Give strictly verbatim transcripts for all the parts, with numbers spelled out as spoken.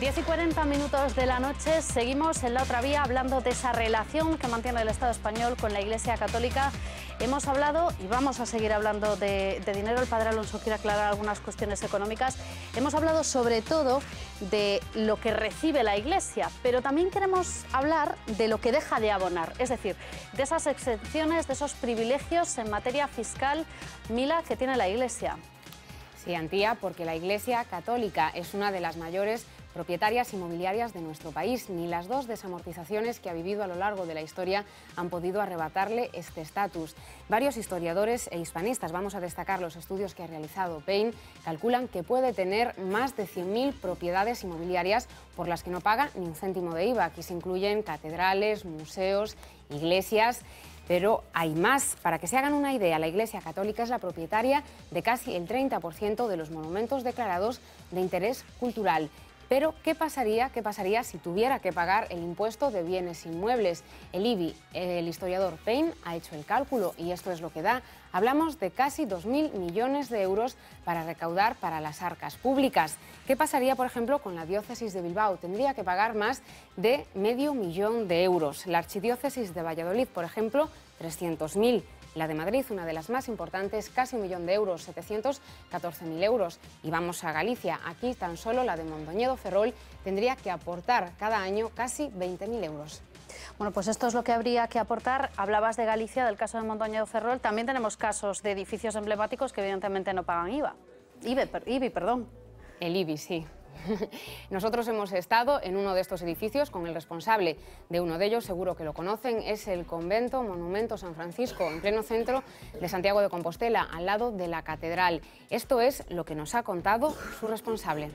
diez y cuarenta minutos de la noche, seguimos en La Otra Vía hablando de esa relación que mantiene el Estado español con la Iglesia Católica. Hemos hablado y vamos a seguir hablando de, de dinero. El padre Alonso quiere aclarar algunas cuestiones económicas. Hemos hablado sobre todo de lo que recibe la Iglesia, pero también queremos hablar de lo que deja de abonar, es decir, de esas exenciones, de esos privilegios en materia fiscal, Mila, que tiene la Iglesia. Sí, Antía, porque la Iglesia Católica es una de las mayores propietarias inmobiliarias de nuestro país. Ni las dos desamortizaciones que ha vivido a lo largo de la historia han podido arrebatarle este estatus. Varios historiadores e hispanistas, vamos a destacar los estudios que ha realizado Payne, calculan que puede tener más de cien mil propiedades inmobiliarias por las que no paga ni un céntimo de I V A. Aquí se incluyen catedrales, museos, iglesias. Pero hay más. Para que se hagan una idea, la Iglesia Católica es la propietaria de casi el treinta por ciento de los monumentos declarados de interés cultural. Pero, ¿qué pasaría, qué pasaría si tuviera que pagar el impuesto de bienes inmuebles? El I B I, el historiador Payne, ha hecho el cálculo y esto es lo que da. Hablamos de casi dos mil millones de euros para recaudar para las arcas públicas. ¿Qué pasaría, por ejemplo, con la diócesis de Bilbao? Tendría que pagar más de medio millón de euros. La archidiócesis de Valladolid, por ejemplo, trescientos mil. La de Madrid, una de las más importantes, casi un millón de euros, setecientos catorce mil euros. Y vamos a Galicia. Aquí tan solo la de Mondoñedo Ferrol tendría que aportar cada año casi veinte mil euros. Bueno, pues esto es lo que habría que aportar. Hablabas de Galicia, del caso de Mondoñedo Ferrol. También tenemos casos de edificios emblemáticos que evidentemente no pagan I V A. I B I, I B I, perdón. El I B I, sí. Nosotros hemos estado en uno de estos edificios con el responsable de uno de ellos, seguro que lo conocen, es el convento Monumento San Francisco, en pleno centro de Santiago de Compostela, al lado de la catedral. Esto es lo que nos ha contado su responsable.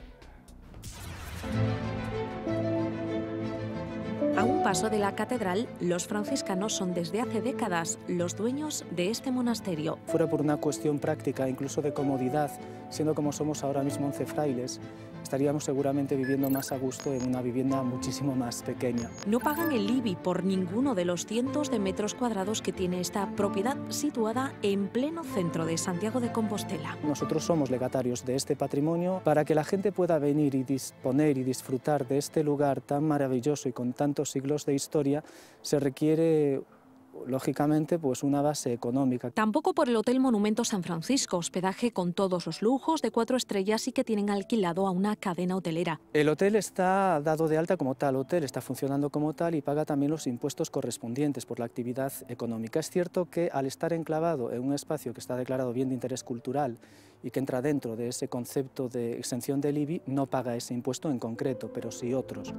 A un paso de la catedral, los franciscanos son desde hace décadas los dueños de este monasterio. Fuera por una cuestión práctica, incluso de comodidad, siendo como somos ahora mismo once frailes, estaríamos seguramente viviendo más a gusto en una vivienda muchísimo más pequeña. No pagan el I B I por ninguno de los cientos de metros cuadrados que tiene esta propiedad situada en pleno centro de Santiago de Compostela. Nosotros somos legatarios de este patrimonio. Para que la gente pueda venir y disponer y disfrutar de este lugar tan maravilloso y con tantos siglos de historia, se requiere, lógicamente, pues una base económica. Tampoco por el Hotel Monumento San Francisco, hospedaje con todos los lujos de cuatro estrellas y que tienen alquilado a una cadena hotelera. El hotel está dado de alta como tal hotel, está funcionando como tal y paga también los impuestos correspondientes por la actividad económica. Es cierto que al estar enclavado en un espacio que está declarado bien de interés cultural y que entra dentro de ese concepto de exención del I B I, no paga ese impuesto en concreto, pero sí otros.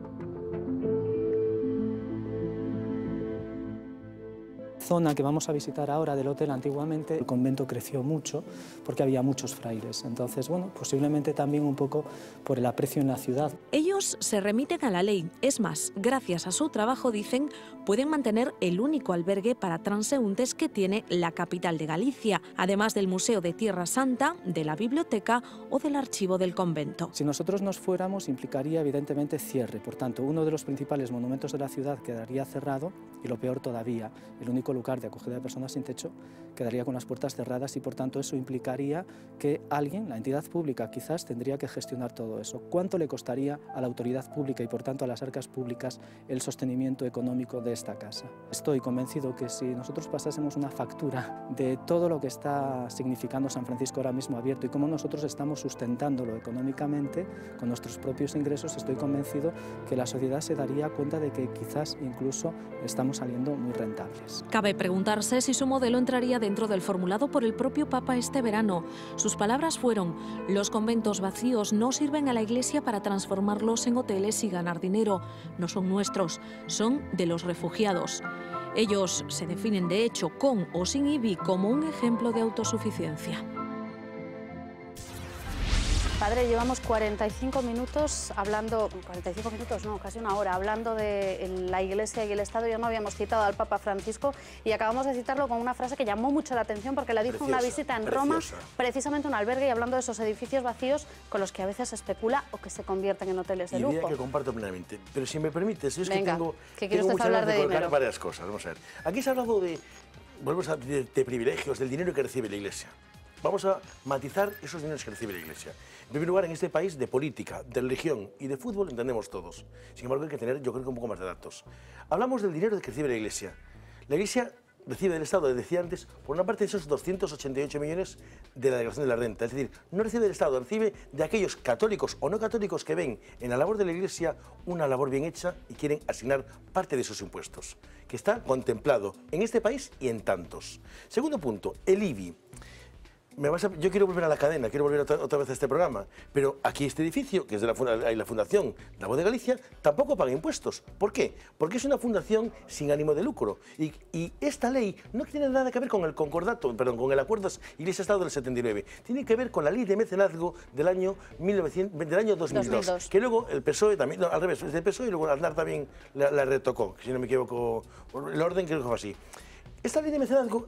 Zona que vamos a visitar ahora del hotel, antiguamente el convento creció mucho porque había muchos frailes, entonces bueno, posiblemente también un poco por el aprecio en la ciudad. Ellos se remiten a la ley, es más, gracias a su trabajo, dicen, pueden mantener el único albergue para transeúntes que tiene la capital de Galicia, además del Museo de Tierra Santa, de la biblioteca o del archivo del convento. Si nosotros nos fuéramos implicaría evidentemente cierre, por tanto uno de los principales monumentos de la ciudad quedaría cerrado y lo peor todavía, el único lugar de acogida de personas sin techo quedaría con las puertas cerradas y por tanto eso implicaría que alguien, la entidad pública quizás, tendría que gestionar todo eso. ¿Cuánto le costaría a la autoridad pública y por tanto a las arcas públicas el sostenimiento económico de esta casa? Estoy convencido que si nosotros pasásemos una factura de todo lo que está significando San Francisco ahora mismo abierto y cómo nosotros estamos sustentándolo económicamente con nuestros propios ingresos, estoy convencido que la sociedad se daría cuenta de que quizás incluso estamos saliendo muy rentables. Cabe preguntarse si su modelo entraría dentro del formulado por el propio Papa este verano. Sus palabras fueron: los conventos vacíos no sirven a la Iglesia para transformarlos en hoteles y ganar dinero. No son nuestros, son de los refugiados. Ellos se definen de hecho con o sin I B I como un ejemplo de autosuficiencia. Padre, llevamos cuarenta y cinco minutos hablando, cuarenta y cinco minutos no, casi una hora, hablando de la Iglesia y el Estado. Ya no habíamos citado al Papa Francisco y acabamos de citarlo con una frase que llamó mucho la atención porque la dijo en una visita en Roma, preciosa. Precisamente un albergue, y hablando de esos edificios vacíos con los que a veces se especula o que se convierten en hoteles de Idea lujo. que comparto plenamente. Pero si me permites, es Venga, que tengo, que quiere tengo usted muchas hablar ganas de de colocar dinero. varias cosas. Vamos a ver. Aquí se ha hablado de, volvemos a, de, de privilegios, del dinero que recibe la Iglesia. vamos a matizar esos dineros que recibe la Iglesia. En primer lugar, en este país de política, de religión y de fútbol entendemos todos. Sin embargo, hay que tener, yo creo que un poco más de datos. Hablamos del dinero que recibe la Iglesia. La Iglesia recibe del Estado, decía antes, por una parte de esos doscientos ochenta y ocho millones de la declaración de la renta. Es decir, no recibe del Estado, recibe de aquellos católicos o no católicos que ven en la labor de la Iglesia una labor bien hecha y quieren asignar parte de esos impuestos, que está contemplado en este país y en tantos. Segundo punto, el I B I. Me vas a, yo quiero volver a la cadena, quiero volver otra, otra vez a este programa, pero aquí este edificio, que es de la, la Fundación La Voz de Galicia, tampoco paga impuestos. ¿Por qué? Porque es una fundación sin ánimo de lucro. Y, y esta ley no tiene nada que ver con el concordato, perdón, con el acuerdo Iglesia-Estado del setenta y nueve. Tiene que ver con la ley de mecenazgo del año, mil novecientos, del año dos mil dos, dos mil dos, que luego el P S O E también, no, al revés, el P S O E y luego Aznar también la, la retocó, si no me equivoco, el orden creo que fue así. Esta ley de mecenazgo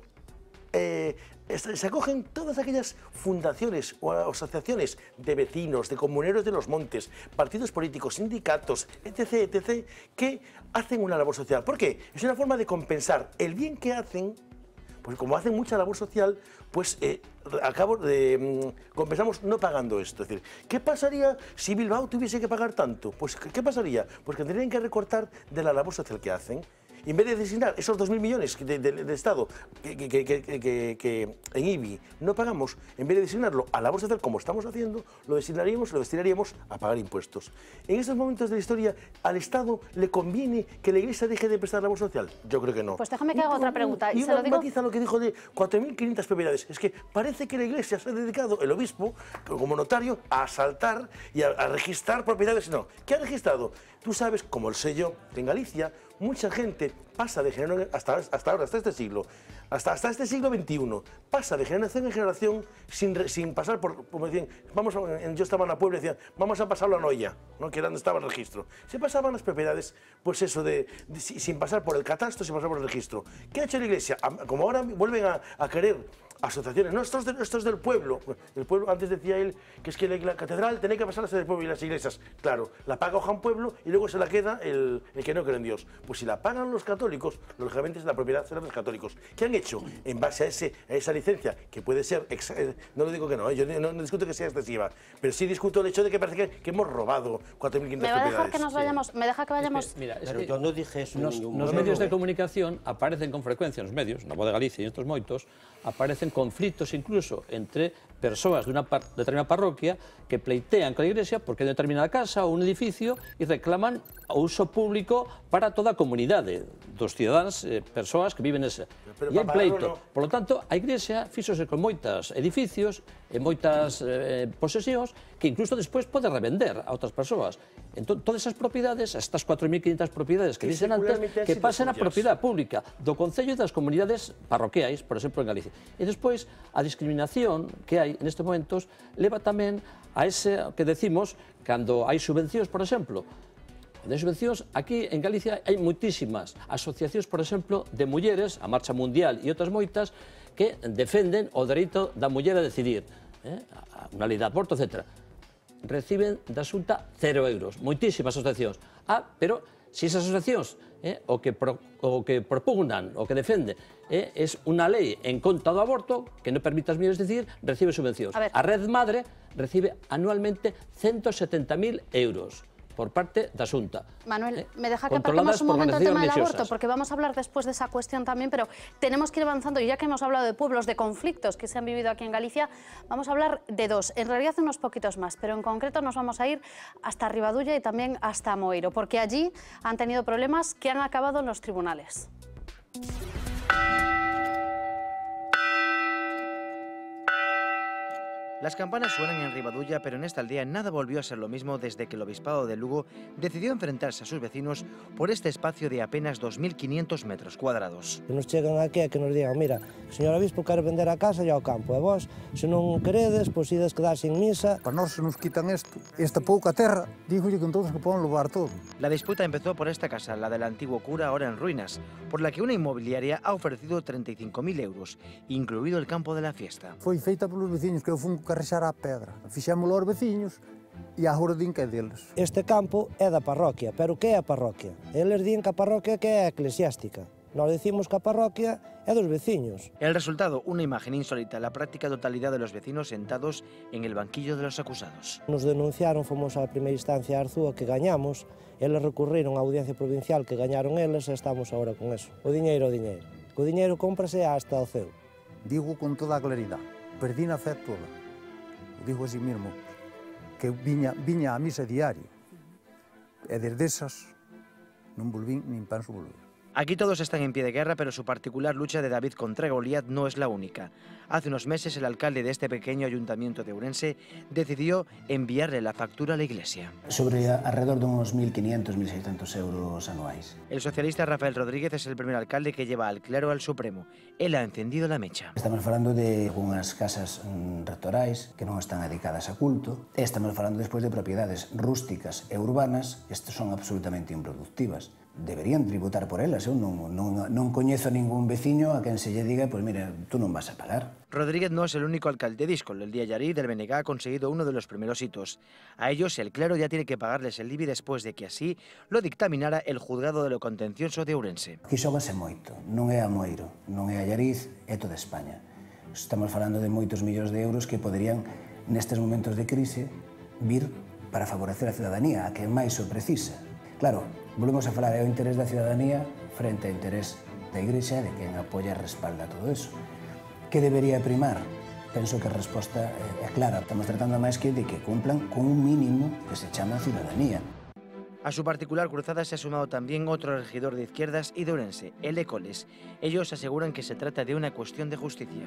Eh, se acogen todas aquellas fundaciones o asociaciones de vecinos, de comuneros de los montes, partidos políticos, sindicatos, etc, etcétera, que hacen una labor social. ¿Por qué? Es una forma de compensar el bien que hacen, pues como hacen mucha labor social, pues eh, al cabo de, mmm, compensamos no pagando esto. Es decir, ¿qué pasaría si Bilbao tuviese que pagar tanto? Pues ¿qué pasaría? Pues que tendrían que recortar de la labor social que hacen. Y en vez de designar esos dos mil millones de, de, de Estado que, que, que, que, que, que en I B I no pagamos, en vez de designarlo a labor social como estamos haciendo, lo designaríamos, lo destinaríamos a pagar impuestos. En estos momentos de la historia, ¿al Estado le conviene que la Iglesia deje de prestar labor social? Yo creo que no. Pues déjame que haga otra pregunta. Y, y se lo digo... matiza lo que dijo de cuatro mil quinientas propiedades. Es que parece que la Iglesia se ha dedicado, el obispo, como notario, a asaltar y a, a registrar propiedades. No. ¿Qué ha registrado? Tú sabes, como el sé yo, en Galicia, mucha gente pasa de generación hasta, hasta ahora, hasta este siglo, hasta, hasta este siglo veintiuno, pasa de generación en generación sin, sin pasar por, como decían, vamos a, yo estaba en la Puebla y decían, vamos a pasarlo a Noia, ¿no? Que era donde estaba el registro. Se pasaban las propiedades, pues eso, de, de, sin pasar por el catastro, sin pasar por el registro. ¿Qué ha hecho la Iglesia? Como ahora vuelven a, a querer asociaciones, no, esto es, de, esto es del pueblo. El pueblo, antes decía él que es que la, la catedral tenía que pasarse del pueblo y las iglesias. Claro, la paga Ojan Pueblo y luego se la queda el, el que no cree en Dios. Pues si la pagan los católicos, lógicamente es la propiedad será de los católicos. ¿Qué han hecho? En base a, ese, a esa licencia, que puede ser, ex, eh, no lo digo que no, eh, yo no, no discuto que sea excesiva, pero sí discuto el hecho de que parece que, que hemos robado cuatro mil quinientas propiedades. ¿Me va a dejar que nos vayamos? Sí. ¿Me deja que vayamos? Es que, mira, es pero que yo no dije eso. Nos, nos medios de comunicación aparecen con frecuencia, nos medios, na Voz de Galicia y estos moitos, aparecen conflitos incluso entre persoas de una par, determinada parroquia que pleitean con a Iglesia porque en determinada casa ou un edificio e reclaman o uso público para toda a comunidade dos cidadáns, eh, persoas que viven nese. E hai pleito. No. Por lo tanto, a Iglesia fixose con moitos edificios e moitas eh, posesións que incluso despois pode revender a outras persoas. Entón, todas esas propiedades, estas cuatro mil quinientas propiedades que, que dicen antes, que pasen a propiedade pública do Concello e das comunidades parroquiais, por exemplo, en Galicia. E despois, a discriminación que hai en estes momentos leva tamén a ese que decimos cando hai subvencións, por exemplo. De subvencións, aquí en Galicia hai moitísimas asociacións, por exemplo, de mulleres, a Marcha Mundial e outras moitas, que defenden o dereito da muller a decidir, eh? Unha lei de aborto, etcétera. Reciben da Xunta cero euros, moitísimas asociacións. Ah, pero se esas asociacións eh, o, que pro, o que propugnan, o que defende, eh, es unha lei en contra do aborto, que non permite as mulleres decidir, recibe subvencións. A, a Red Madre recibe anualmente ciento setenta mil euros por parte da Xunta. Manuel, me deja que aparquemos un momento el tema del aborto, porque vamos a hablar después de esa cuestión también, pero tenemos que ir avanzando, y ya que hemos hablado de pueblos, de conflictos que se han vivido aquí en Galicia, vamos a hablar de dos, en realidad unos poquitos más, pero en concreto nos vamos a ir hasta Ribadulla y también hasta Moeiro, porque allí han tenido problemas que han acabado en los tribunales. Las campanas suenan en Ribadulla, pero en esta aldea nada volvió a ser lo mismo desde que el Obispado de Lugo decidió enfrentarse a sus vecinos por este espacio de apenas dos mil quinientos metros cuadrados. Que nos chegan aquí a que nos digan, mira, o señor Obispo quere vender a casa e ao campo, e vos, se non queredes, pois ides quedar sin misa. Para nós se nos quitan isto, esta pouca terra, dígolle que entonces que poden levar todo. La disputa empezó por esta casa, la del antiguo cura, ahora en ruinas, por la que una inmobiliaria ha ofrecido treinta y cinco mil euros, incluido el campo de la fiesta. Foi feita polos veciños, que eu fun carrexar a pedra. Fixémolo aos veciños e agora din que é deles. Este campo é da parroquia, pero que é a parroquia? Eles din que a parroquia que é eclesiástica. Nós decimos que a parroquia é dos veciños. El resultado, una imagen insólita, la práctica totalidad de los vecinos sentados en el banquillo de los acusados. Nos denunciaron, fomos a primeira instancia a Arzúa, que gañamos, eles recurriron á audiencia provincial, que gañaron eles, e estamos agora con eso. O diñeiro, o diñeiro. O diñeiro cómprase hasta o ceo. Digo con toda a claridade, perdí na fe toda. O digo así mesmo, que viña, viña a misa diario. E desde esas non volvín, nin penso volver. Aquí todos están en pie de guerra, pero su particular lucha de David contra Goliat no es la única. Hace unos meses el alcalde de este pequeño ayuntamiento de Ourense decidió enviarle la factura a la iglesia. Sobre alrededor de unos mil quinientos, mil seiscientos euros anuales. El socialista Rafael Rodríguez es el primer alcalde que lleva al clero al Supremo. Él ha encendido la mecha. Estamos falando de algunhas casas mm, rectorais que non están dedicadas a culto. E estamos falando despois de propiedades rústicas e urbanas, estas son absolutamente improductivas. Deberían tributar por elas. Eu non, non, non coñezo ningún veciño a quen se lle diga, pois mira, tú non vas a pagar. Rodríguez no es el único alcalde de Díscol. El día Yarí del B N G ha conseguido uno de los primeros hitos. A ellos el clero ya tiene que pagarles el I B I después de que así lo dictaminara el juzgado de lo contencioso de Ourense. Aquí xógase moito, non é a Moiro, non é a Llariz, é toda España. Estamos falando de moitos millóns de euros que poderían, nestes momentos de crise, vir para favorecer a ciudadanía, a que máis o precisa. Claro, volvemos a falar, é o interés da ciudadanía frente ao interés da Igrexa e de quen apoia e respalda todo eso. Que debería primar? Penso que a resposta é clara. Estamos tratando máis que de que cumplan con un mínimo que se chama ciudadanía. A su particular cruzada se ha sumado también otro regidor de izquierdas y de Ourense, el E. Coles. Ellos aseguran que se trata de una cuestión de justicia.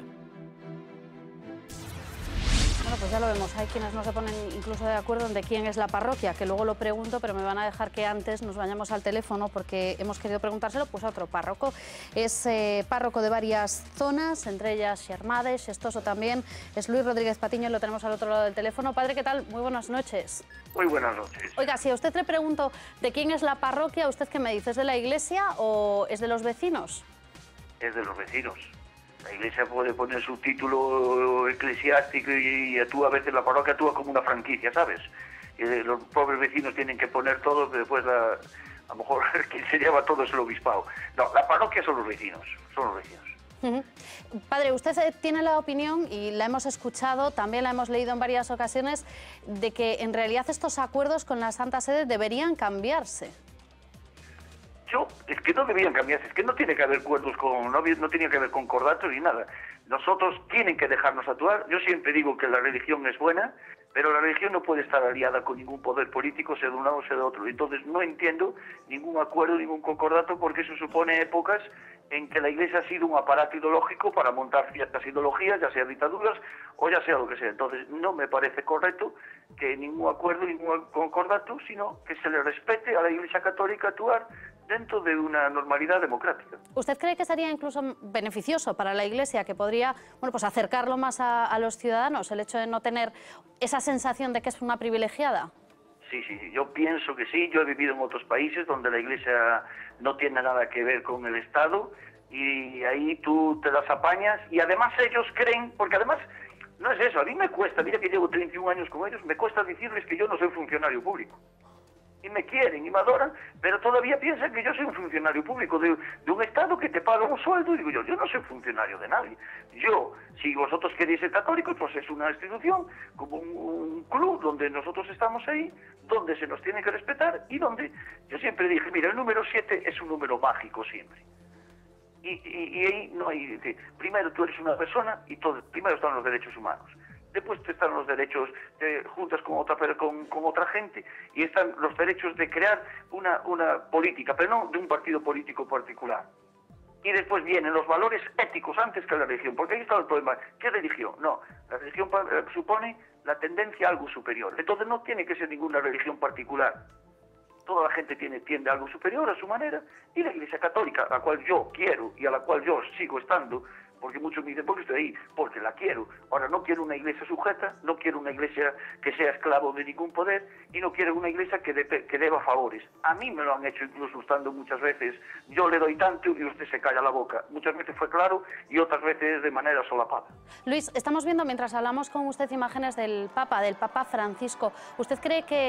Bueno, pues ya lo vemos, hay quienes no se ponen incluso de acuerdo en de quién es la parroquia, que luego lo pregunto, pero me van a dejar que antes nos vayamos al teléfono porque hemos querido preguntárselo pues a otro párroco. Es eh, párroco de varias zonas, entre ellas Xermades, Xestoso también. Es Luis Rodríguez Patiño, lo tenemos al otro lado del teléfono. Padre, ¿qué tal? Muy buenas noches. Muy buenas noches. Oiga, si a usted le pregunto de quién es la parroquia, ¿usted qué me dice? ¿Es de la iglesia o es de los vecinos? Es de los vecinos. La iglesia puede poner su título eclesiástico y, y actúa a veces la parroquia actúa como una franquicia, ¿sabes? Y los pobres vecinos tienen que poner todo, pero después la, a lo mejor quien se lleva todo es el obispado. No, la parroquia son los vecinos, son los vecinos. Uh-huh. Padre, usted tiene la opinión, y la hemos escuchado, también la hemos leído en varias ocasiones, de que en realidad estos acuerdos con la Santa Sede deberían cambiarse. Yo, es que no debían cambiarse, es que no tiene que haber acuerdos con, no, no tiene que haber concordatos ni nada. Nosotros tienen que dejarnos actuar. Yo siempre digo que la religión es buena, pero la religión no puede estar aliada con ningún poder político, sea de un lado o sea de otro. Entonces no entiendo ningún acuerdo, ningún concordato, porque eso supone épocas en que la Iglesia ha sido un aparato ideológico para montar ciertas ideologías, ya sea dictaduras o ya sea lo que sea. Entonces no me parece correcto que ningún acuerdo, ningún concordato, sino que se le respete a la Iglesia Católica actuar dentro de una normalidad democrática. ¿Usted cree que sería incluso beneficioso para la Iglesia, que podría, bueno, pues acercarlo más a, a los ciudadanos, el hecho de no tener esa sensación de que es una privilegiada? Sí, sí, yo pienso que sí. Yo he vivido en otros países donde la Iglesia no tiene nada que ver con el Estado y ahí tú te las apañas y además ellos creen, porque además no es eso, a mí me cuesta, mira que llevo treinta y un años con ellos, me cuesta decirles que yo no soy funcionario público. Y me quieren y me adoran, pero todavía piensan que yo soy un funcionario público de, de un Estado que te paga un sueldo. Y digo yo, yo no soy funcionario de nadie. Yo, si vosotros queréis ser católicos, pues es una institución, como un, un club donde nosotros estamos ahí, donde se nos tiene que respetar y donde, yo siempre dije, mira, el número siete es un número mágico siempre. Y, y, y ahí no hay, primero tú eres una persona y todo, primero están los derechos humanos. Después están los derechos de juntas con otra, con, con otra gente, y están los derechos de crear una, una política, pero no de un partido político particular. Y después vienen los valores éticos antes que la religión, porque ahí está el problema. ¿Qué religión? No, la religión supone la tendencia a algo superior. Entonces no tiene que ser ninguna religión particular. Toda la gente tiene, tiende a algo superior a su manera, y la Iglesia Católica, a la cual yo quiero y a la cual yo sigo estando, porque muchos me dicen, ¿por qué estoy ahí? Porque la quiero. Ahora, no quiero una iglesia sujeta, no quiero una iglesia que sea esclavo de ningún poder, y no quiero una iglesia que, de, que deba favores. A mí me lo han hecho incluso estando muchas veces, yo le doy tanto y usted se calla la boca. Muchas veces fue claro y otras veces de manera solapada. Luis, estamos viendo mientras hablamos con usted imágenes del Papa, del Papa Francisco. ¿Usted cree que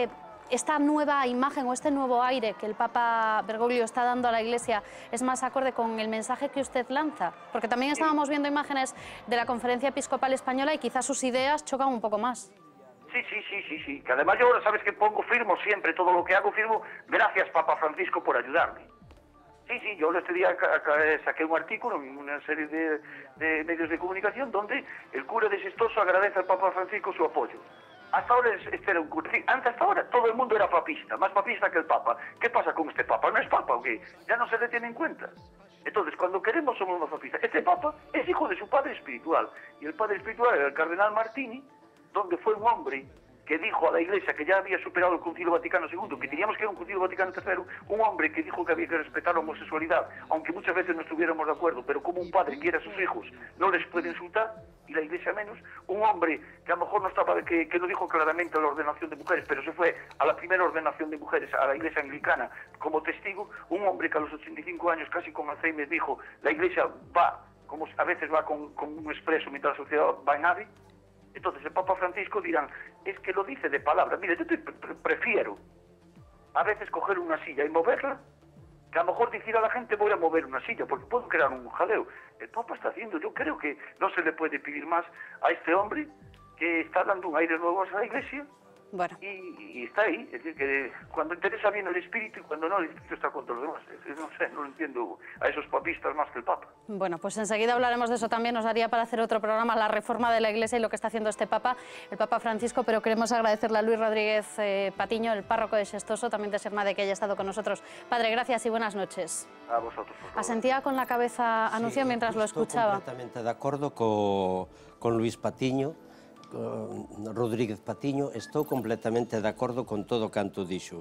esta nueva imagen o este nuevo aire que el Papa Bergoglio está dando a la Iglesia es más acorde con el mensaje que usted lanza? Porque también estábamos viendo imágenes de la Conferencia Episcopal Española y quizás sus ideas chocan un poco más. Sí, sí, sí, sí, sí. Que además yo ahora sabes que pongo, firmo siempre, todo lo que hago firmo, gracias Papa Francisco por ayudarme. Sí, sí, yo este día saqué un artículo en una serie de, de medios de comunicación donde el cura de Xestoso agradece al Papa Francisco su apoyo. Hasta ahora este era un cura. Antes, hasta ahora todo el mundo era papista, más papista que el Papa. ¿Qué pasa con este Papa? ¿No es Papa o qué? Ya no se le tiene en cuenta. Entonces, cuando queremos somos más papistas. Este Papa es hijo de su padre espiritual. Y el padre espiritual era el cardenal Martini, donde fue un hombre que dijo a la Iglesia que ya había superado el Concilio Vaticano segundo, que teníamos que ir a un Concilio Vaticano tercero, un hombre que dijo que había que respetar la homosexualidad, aunque muchas veces no estuviéramos de acuerdo, pero como un padre quiere a sus hijos, no les puede insultar, y la Iglesia menos, un hombre que a lo mejor no estaba, que, que no dijo claramente la ordenación de mujeres, pero se fue a la primera ordenación de mujeres, a la Iglesia anglicana, como testigo, un hombre que a los ochenta y cinco años, casi con Alzheimer, dijo, la Iglesia va, como a veces va con, con un expreso, mientras la sociedad va en ave. Entonces el Papa Francisco dirán, es que lo dice de palabra. Mire, yo te pre prefiero a veces coger una silla y moverla, que a lo mejor decir a la gente voy a mover una silla, porque puedo crear un jaleo. El Papa está haciendo, yo creo que no se le puede pedir más a este hombre que está dando un aire nuevo a la Iglesia. Bueno. Y, y está ahí, es decir, que cuando interesa bien el espíritu y cuando no, el espíritu está contra los demás. No sé, no lo entiendo a esos papistas más que el Papa. Bueno, pues enseguida hablaremos de eso también, nos daría para hacer otro programa, la reforma de la Iglesia y lo que está haciendo este Papa, el Papa Francisco, pero queremos agradecerle a Luis Rodríguez eh, Patiño, el párroco de Xestoso, también de Sermade, que haya estado con nosotros. Padre, gracias y buenas noches. A vosotros, por favor. Asentía con la cabeza anuncio sí, mientras lo escuchaba. Estou completamente de acordo co, con Luis Patiño, Rodríguez Patiño, estou completamente de acordo con todo canto dixo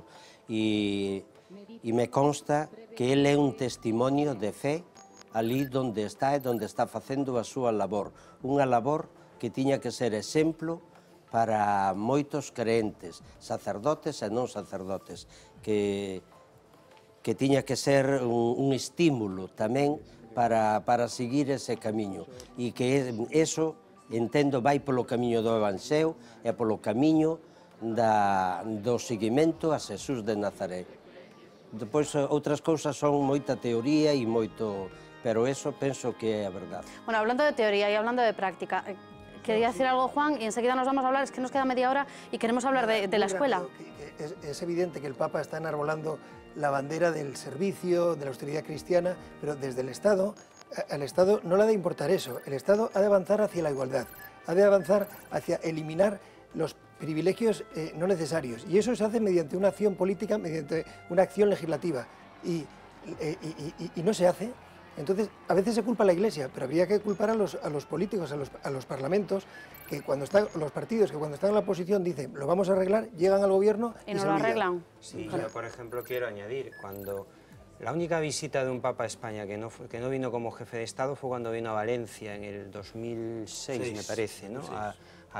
e, e me consta que ele é un testimonio de fe ali donde está e donde está facendo a súa labor, unha labor que tiña que ser exemplo para moitos creentes, sacerdotes e non sacerdotes, que, que tiña que ser un, un estímulo tamén para, para seguir ese camiño e que eso entendo vai polo camiño do Evanxeo e polo camiño da, do seguimento a Xesús de Nazaret. Depois, outras cousas son moita teoría e moito, pero eso penso que é a verdade. Bueno, hablando de teoría y hablando de práctica, quería decir algo, Juan, y enseguida nos vamos a hablar, es que nos queda media hora y queremos hablar de, de la escuela. Es, es evidente que el Papa está enarbolando la bandera del servicio, de la austeridad cristiana, pero desde el Estado, al Estado no le ha de importar eso. El Estado ha de avanzar hacia la igualdad, ha de avanzar hacia eliminar los privilegios eh, no necesarios. Y eso se hace mediante una acción política, mediante una acción legislativa. Y, eh, y, y, y no se hace. Entonces, a veces se culpa a la Iglesia, pero habría que culpar a los, a los políticos, a los, a los parlamentos, que cuando están, los partidos que cuando están en la oposición dicen lo vamos a arreglar, llegan al gobierno y, y no se lo olvidan. arreglan. Sí, yo por ejemplo quiero añadir, cuando la única visita de un Papa a España que no, que no vino como jefe de Estado fue cuando vino a Valencia en el dos mil seis, Seis. me parece, ¿no? A,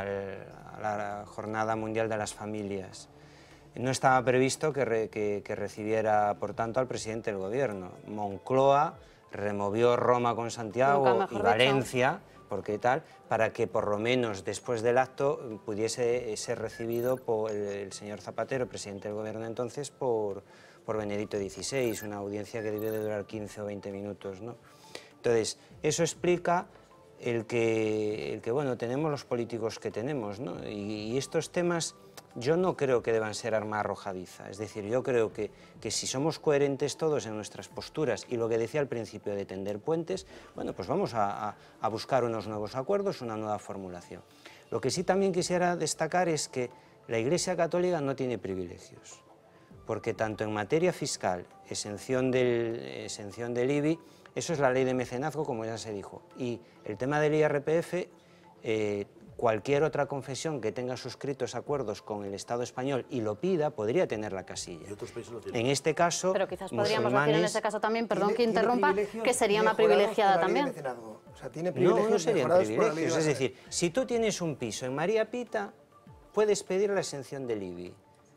a la Jornada Mundial de las Familias. No estaba previsto que, re, que, que recibiera, por tanto, al presidente del gobierno. Moncloa removió Roma con Santiago y Valencia, porque tal, para que por lo menos después del acto pudiese ser recibido por el, el señor Zapatero, presidente del gobierno entonces, por, por Benedicto dieciséis, una audiencia que debió de durar quince o veinte minutos, ¿no? Entonces, eso explica el que, el que bueno, tenemos los políticos que tenemos, ¿no? Y, y estos temas yo no creo que deban ser arma arrojadiza, es decir, yo creo que, que si somos coherentes todos en nuestras posturas y lo que decía al principio de tender puentes, bueno, pues vamos a, a, a buscar unos nuevos acuerdos, una nueva formulación. Lo que sí también quisiera destacar es que la Iglesia Católica no tiene privilegios, porque tanto en materia fiscal, exención del, exención del I B I, eso es la ley de mecenazgo, como ya se dijo, y el tema del I R P F, eh, cualquier otra confesión que tenga suscritos acuerdos con el Estado español y lo pida, podría tener la casilla. En este caso, pero quizás podríamos decir en este caso también, perdón que interrumpa, que sería una privilegiada también. O sea, tiene privilegios no, no serían privilegios, es de decir, si tú tienes un piso en María Pita, puedes pedir la exención del I B I.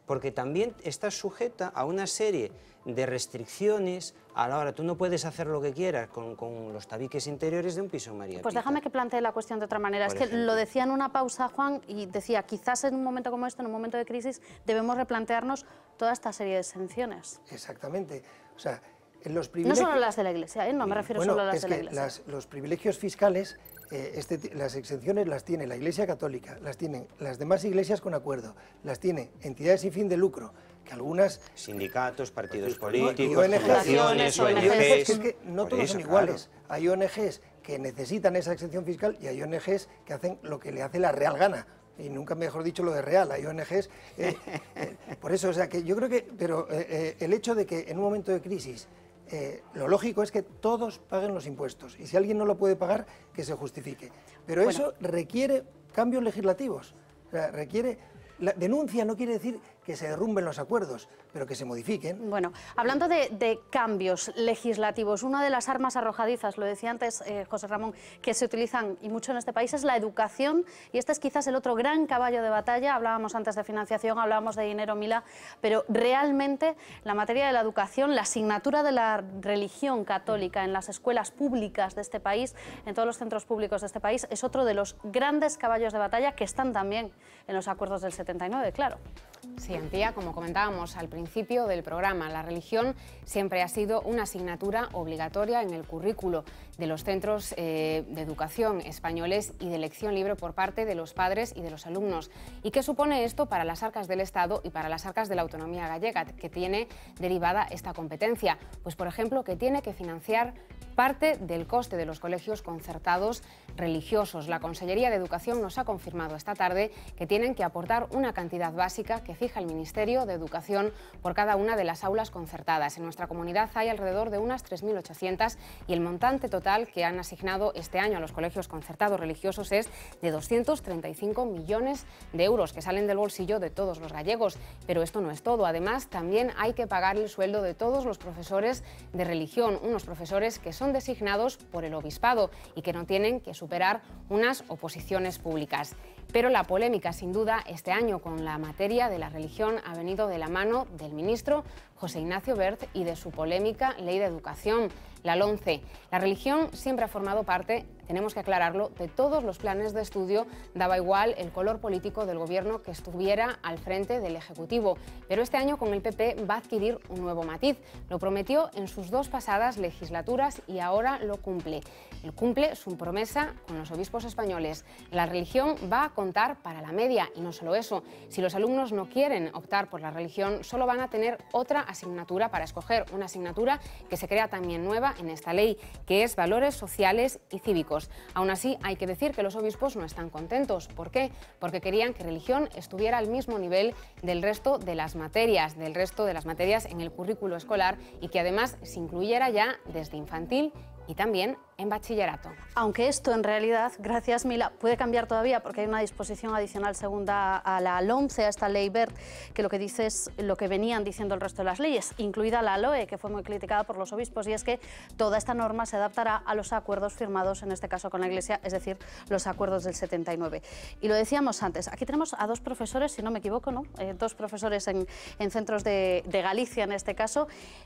porque también estás sujeta a una serie de restricciones a la hora. Tú no puedes hacer lo que quieras con, con los tabiques interiores de un piso en María Pues Pita. déjame que plantee la cuestión de otra manera. Por es que ejemplo. lo decía en una pausa Juan y decía, quizás en un momento como este, en un momento de crisis, debemos replantearnos toda esta serie de exenciones. Exactamente. O sea, en los No privilegios... solo las de la Iglesia, ¿eh? No me refiero bueno, solo a las es de la que Iglesia. las- los privilegios fiscales, eh, este, las exenciones las tiene la Iglesia Católica, las tienen las demás iglesias con acuerdo, las tiene entidades sin fin de lucro, que algunas... Sindicatos, partidos y políticos, O N Ges, fundaciones, O N Ges... Es que no Por todos eso, son claro. iguales. Hay O N Ges que necesitan esa exención fiscal y hay O N Ges que hacen lo que le hace la real gana. Y nunca mejor dicho lo de real, hay O N Ges... eh, eh, por eso, o sea, que yo creo que... Pero eh, eh, el hecho de que en un momento de crisis eh, lo lógico es que todos paguen los impuestos y si alguien no lo puede pagar, que se justifique. Pero Bueno. eso requiere cambios legislativos, o sea, requiere... La denuncia no quiere decir que se derrumben los acuerdos, pero que se modifiquen. Bueno, hablando de, de cambios legislativos, una de las armas arrojadizas, lo decía antes eh, José Ramón, que se utilizan y mucho en este país es la educación, y este es quizás el otro gran caballo de batalla. Hablábamos antes de financiación, hablábamos de dinero, Mila, pero realmente la materia de la educación, la asignatura de la religión católica en las escuelas públicas de este país, en todos los centros públicos de este país, es otro de los grandes caballos de batalla que están también en los acuerdos del setenta y nueve, claro. Sí, Antía, como comentábamos al principio del programa, la religión siempre ha sido una asignatura obligatoria en el currículo de los centros eh, de educación españoles y de elección libre por parte de los padres y de los alumnos. ¿Y qué supone esto para las arcas del Estado y para las arcas de la autonomía gallega, que tiene derivada esta competencia? Pues, por ejemplo, que tiene que financiar parte del coste de los colegios concertados religiosos. La Consellería de Educación nos ha confirmado esta tarde que tienen que aportar una cantidad básica que fija el Ministerio de Educación por cada una de las aulas concertadas. En nuestra comunidad hay alrededor de unas tres mil ochocientas y el montante total que han asignado este año a los colegios concertados religiosos es de doscientos treinta y cinco millones de euros que salen del bolsillo de todos los gallegos. Pero esto no es todo. Además, también hay que pagar el sueldo de todos los profesores de religión, unos profesores que son designados por el obispado y que no tienen que superar unas oposiciones públicas. Pero la polémica, sin duda, este año con la materia de la religión ha venido de la mano del ministro José Ignacio Wert y de su polémica Ley de Educación, la LOMCE. La religión siempre ha formado parte, tenemos que aclararlo, de todos los planes de estudio, daba igual el color político del gobierno que estuviera al frente del Ejecutivo. Pero este año con el P P va a adquirir un nuevo matiz. Lo prometió en sus dos pasadas legislaturas y ahora lo cumple. Él cumple su promesa con los obispos españoles. La religión va a contar para la media y no solo eso. Si los alumnos no quieren optar por la religión, solo van a tener otra asignatura para escoger, una asignatura que se crea también nueva en esta ley, que es Valores Sociales y Cívicos. Aún así, hay que decir que los obispos no están contentos. ¿Por qué? Porque querían que religión estuviera al mismo nivel del resto de las materias, del resto de las materias en el currículo escolar y que además se incluyera ya desde infantil y también en bachillerato. Aunque esto en realidad, gracias Mila, puede cambiar todavía porque hay una disposición adicional segunda a la LOMCE, a esta ley Wert, que lo que dice es lo que venían diciendo el resto de las leyes, incluida la LOE, que fue muy criticada por los obispos, y es que toda esta norma se adaptará a los acuerdos firmados, en este caso con la Iglesia, es decir, los acuerdos del setenta y nueve. Y lo decíamos antes, aquí tenemos a dos profesores, si no me equivoco, ¿no? Eh, dos profesores en, en centros de, de Galicia, en este caso,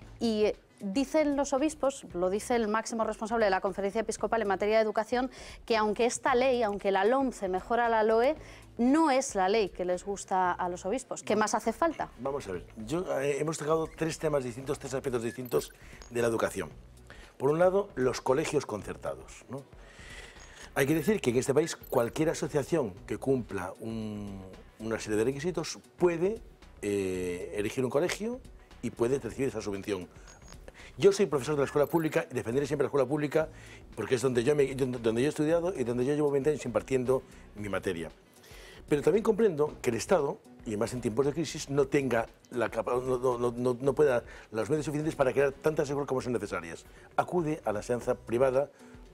y eh, dicen los obispos, lo dice el máximo responsable de la Conferencia Episcopal en materia de educación, que aunque esta ley, aunque la LOMCE mejora la LOE, no es la ley que les gusta a los obispos. ¿Qué más hace falta? Vamos a ver, Yo, eh, hemos tocado tres temas distintos, tres aspectos distintos de la educación. Por un lado, los colegios concertados, ¿no? Hay que decir que en este país cualquier asociación que cumpla un, una serie de requisitos puede eh, elegir un colegio y puede recibir esa subvención. Yo soy profesor de la escuela pública y defenderé siempre la escuela pública porque es donde yo, me, donde yo he estudiado y donde yo llevo veinte años impartiendo mi materia. Pero también comprendo que el Estado, y más en tiempos de crisis, no tenga la no, no, no, no pueda los medios suficientes para crear tantas escuelas como son necesarias. Acude a la enseñanza privada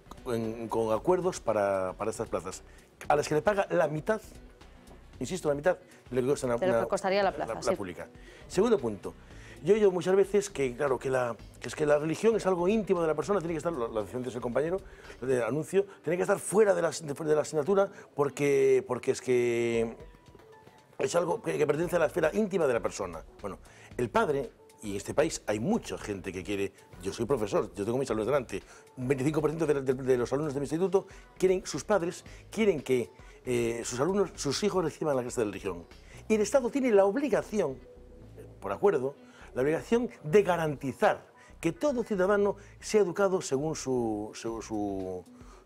en, con acuerdos para, para estas plazas, a las que le paga la mitad, insisto, la mitad de lo que, cuesta una, de lo que costaría la plaza, la, sí. la pública. Segundo punto. Yo he oído muchas veces que, claro, que, la, que es que la religión es algo íntimo de la persona, tiene que estar, lo decía antes el compañero del anuncio, tiene que estar fuera de la, de, de la asignatura porque, porque es que es algo que, que pertenece a la esfera íntima de la persona. Bueno, el padre, y en este país hay mucha gente que quiere, yo soy profesor, yo tengo mis alumnos delante, un veinticinco por ciento de, de, de los alumnos de mi instituto quieren, sus padres quieren que eh, sus alumnos, sus hijos reciban la clase de religión. Y el Estado tiene la obligación, por acuerdo, la obligación de garantizar que todo ciudadano sea educado según su, su, su,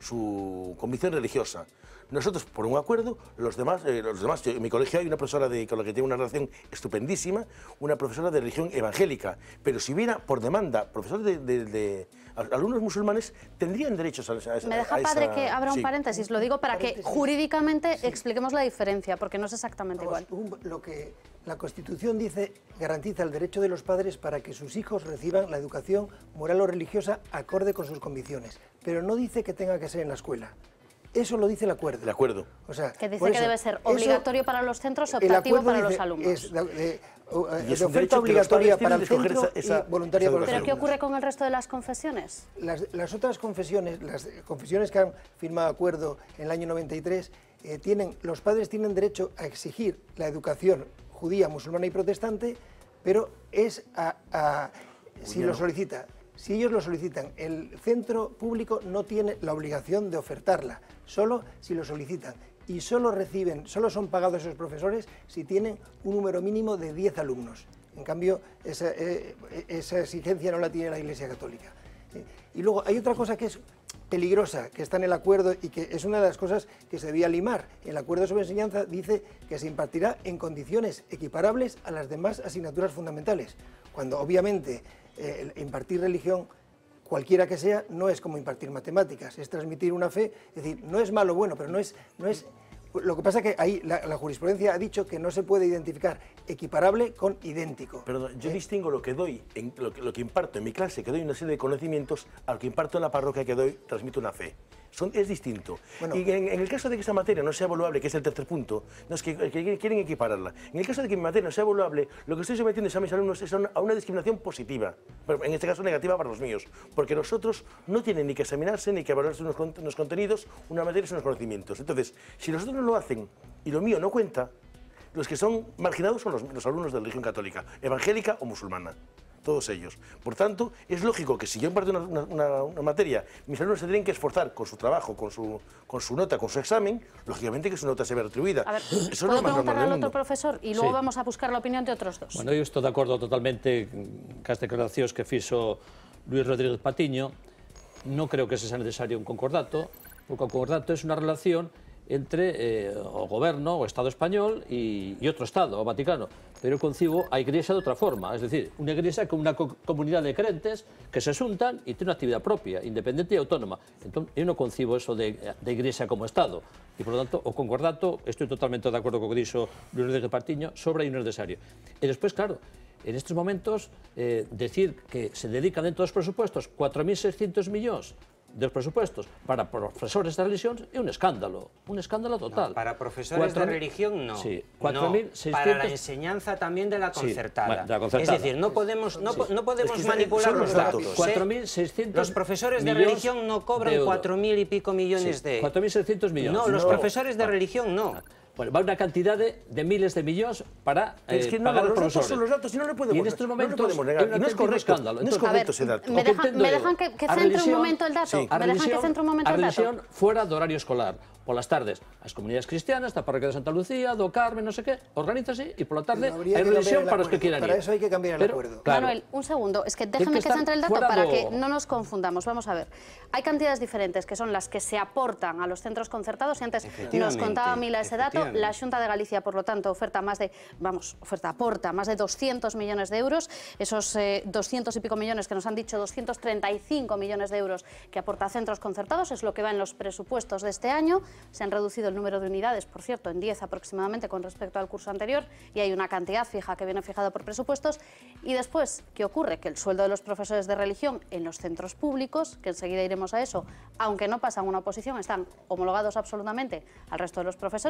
su convicción religiosa. Nosotros, por un acuerdo, los demás, eh, los demás, en mi colegio hay una profesora de, con la que tengo una relación estupendísima, una profesora de religión evangélica, pero si hubiera por demanda profesores de, de, de alumnos musulmanes, tendrían derechos a, a, a Me deja, a padre, esa... que abra un sí. paréntesis, lo digo para que jurídicamente sí. expliquemos la diferencia, porque no es exactamente Vamos, igual. Un, lo que la Constitución dice, garantiza el derecho de los padres para que sus hijos reciban la educación moral o religiosa acorde con sus convicciones, pero no dice que tenga que ser en la escuela. Eso lo dice el acuerdo. El acuerdo. O sea, que dice por que eso, debe ser obligatorio eso, para los centros, optativo para dice, los alumnos. Es de, de, y es de un oferta obligatoria para el centro esa, esa, y voluntaria para los ¿Pero alumnos. qué ocurre con el resto de las confesiones? Las, las otras confesiones, las confesiones que han firmado acuerdo en el año noventa y tres, eh, tienen, los padres tienen derecho a exigir la educación judía, musulmana y protestante, pero es a, a si lo solicita. Si ellos lo solicitan, el centro público no tiene la obligación de ofertarla, solo si lo solicitan. Y solo reciben, solo son pagados esos profesores si tienen un número mínimo de diez alumnos. En cambio, esa, eh, esa exigencia no la tiene la Iglesia Católica. Eh, y luego hay otra cosa que es peligrosa, que está en el acuerdo y que es una de las cosas que se debía limar. El acuerdo sobre enseñanza dice que se impartirá en condiciones equiparables a las demás asignaturas fundamentales, cuando obviamente eh, impartir religión, cualquiera que sea, no es como impartir matemáticas, es transmitir una fe, es decir, no es malo o bueno, pero no es... No es lo que pasa es que ahí la, la jurisprudencia ha dicho que no se puede identificar equiparable con idéntico. Perdón, yo ¿Eh? distingo lo que doy, en, lo, que, lo que imparto en mi clase, que doy una serie de conocimientos, a lo que imparto en la parroquia, que doy, transmito una fe. Son, es distinto. Bueno, y en, en el caso de que esa materia no sea evaluable, que es el tercer punto, no es que, que quieren equipararla. En el caso de que mi materia no sea evaluable, lo que estoy sometiendo a mis alumnos es a una, a una discriminación positiva, pero en este caso negativa para los míos, porque los otros no tienen ni que examinarse ni que evaluarse unos, unos contenidos, una materia y unos conocimientos. Entonces, si los otros no lo hacen y lo mío no cuenta, los que son marginados son los, los alumnos de la religión católica, evangélica o musulmana. Todos ellos. Por tanto, es lógico que si yo imparto una, una, una materia, mis alumnos se tienen que esforzar con su trabajo, con su, con su nota, con su examen, lógicamente que su nota se vea retribuida. A ver, Eso es ¿puedo lo más preguntar normal al del otro mundo. profesor? Y luego Sí. vamos a buscar la opinión de otros dos. Bueno, eu estou de acordo totalmente cas declaracións que fixo Luis Rodríguez Patiño. Non creo que sexa necesario un concordato, porque o concordato é unha relación entre eh, o goberno, o Estado español e, e outro Estado, o Vaticano. Pero eu concibo a Igrexa de outra forma, es decir, unha Igrexa con unha co comunidade de crentes que se xuntan e ten unha actividade propia, independente e autónoma. Entón, eu non concibo eso de, de Igrexa como Estado. E, por lo tanto, o concordato, estou totalmente de acordo co que dixo Luis Rodríguez Patiño, sobre aí non é necesario. E despois, claro, en estes momentos, eh, decir que se dedican dentro dos presupuestos cuatro mil seiscientos millóns dos presupuestos para profesores de religión é un escándalo, un escándalo total. No, para profesores de religión no. Sí, cuatro mil seiscientos... no, para la enseñanza también de la concertada. Sí, de la concertada. Es decir, no podemos, no, sí. no podemos es que manipular los datos. cuatro mil seiscientos Los profesores de religión no cobran cuatro mil y pico millones sí, de... cuatro mil seiscientos millones. No, los no. profesores de religión no. Bueno, va una cantidad de, de miles de millones para eh, es que no, pagar los a los profesores. Datos son los datos y no lo podemos, y en estos momentos no lo podemos negar. No, y no es correcto, escándalo. No es Entonces, correcto a ver, ese dato. Me, deja, me dejan que, que centre un momento el dato. Sí. Me dejan que centre un momento a el dato. religión fuera do horario escolar. Polas tardes, as comunidades cristianas, da parroquia de Santa Lucía, do Carmen, no sé qué, organízase e pola tarde hai religión para os que quieran ir. Para eso hay que cambiar el Pero, acuerdo. Claro, Manuel, un segundo, es que déjame que, que centre el dato para que no nos confundamos. Vamos a ver, hay cantidades diferentes que son las que se aportan a los centros concertados y antes nos contaba Mila ese dato. La Xunta de Galicia, por lo tanto, oferta más de, vamos, oferta, aporta más de doscientos millones de euros. Esos eh, doscientos y pico millones que nos han dicho, doscientos treinta y cinco millones de euros que aporta a centros concertados, es lo que va en los presupuestos de este año. Se han reducido el número de unidades, por cierto, en diez aproximadamente con respecto al curso anterior, y hay una cantidad fija que viene fijada por presupuestos. Y después, ¿qué ocurre? Que el sueldo de los profesores de religión en los centros públicos, que enseguida iremos a eso, aunque no pasan una oposición, están homologados absolutamente al resto de los profesores, es decir,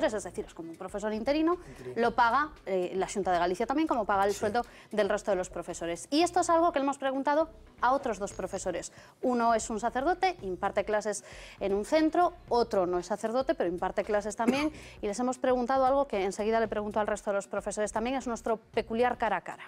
decir, es como un profesor interino, lo paga eh, la Xunta de Galicia también, como paga el sueldo del resto de los profesores. Y esto es algo que le hemos preguntado a otros dos profesores. Uno es un sacerdote, imparte clases en un centro, otro no es sacerdote, pero imparte clases también, y les hemos preguntado algo que enseguida le pregunto al resto de los profesores también, es nuestro peculiar cara a cara.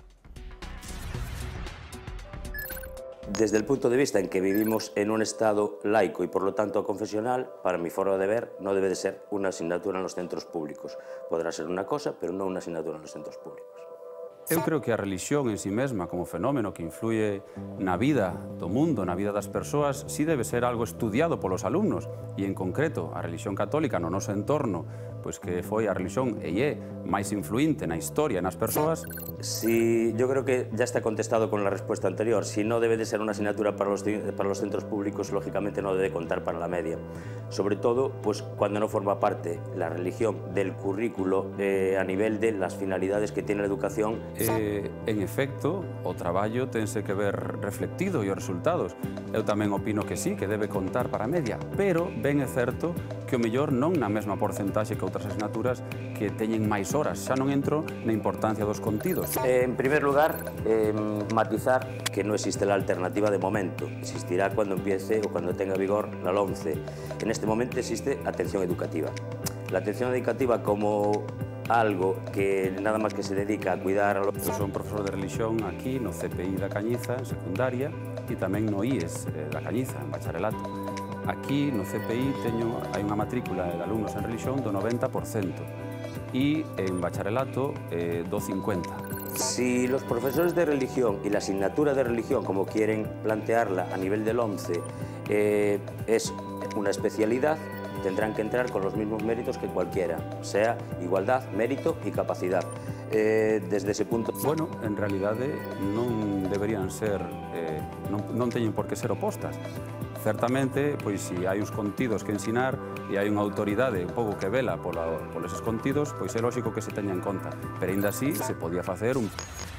Desde el punto de vista en que vivimos en un Estado laico y por lo tanto confesional, para mi forma de ver, no debe de ser una asignatura en los centros públicos. Podrá ser una cosa, pero no una asignatura en los centros públicos. Eu creo que a religión en sí mesma, como fenómeno que influye na vida do mundo, na vida das persoas, sí debe ser algo estudiado polos alumnos, e en concreto a religión católica no noso entorno, pois que foi a religión e é máis influinte na historia e nas persoas. Sí, yo creo que ya está contestado con la respuesta anterior. Si no debe de ser una asignatura para los, para los centros públicos, lógicamente no debe contar para la media. Sobre todo, pues cuando no forma parte la religión del currículo eh, a nivel de las finalidades que tiene la educación. Eh, en efecto, o traballo tense que ver reflectido e os resultados. Eu tamén opino que sí, que debe contar para a media, pero ben é certo que o mellor non na mesma porcentaxe que outras asignaturas que teñen máis horas. Xa non entro na importancia dos contidos. En primer lugar, eh, matizar que no existe la alternativa de momento. Existirá cuando empiece o cuando tenga vigor la LOMCE. En este momento existe atención educativa. La atención educativa como algo que nada máis que se dedica a cuidar a los... Eu son profesor de religión aquí no C P I da Cañiza, en secundaria, e tamén no I E S eh, da Cañiza, en bacharelato. Aquí no C P I teño, hai unha matrícula de alumnos en religión do noventa por cento e en bacharelato eh, do cincuenta por cento. Si los profesores de religión y la asignatura de religión, como quieren plantearla a nivel del ONCE, eh, es una especialidad, tendrán que entrar con los mismos méritos que cualquiera, sea igualdad, mérito y capacidad. Eh, desde ese punto... Bueno, en realidade non deberían ser, eh, non, non teñen por que ser opostas. Certamente, pois, se hai uns contidos que ensinar e hai unha autoridade un pouco que vela pola, polos eses contidos, pois é lógico que se teña en conta. Pero aínda así se podía facer un...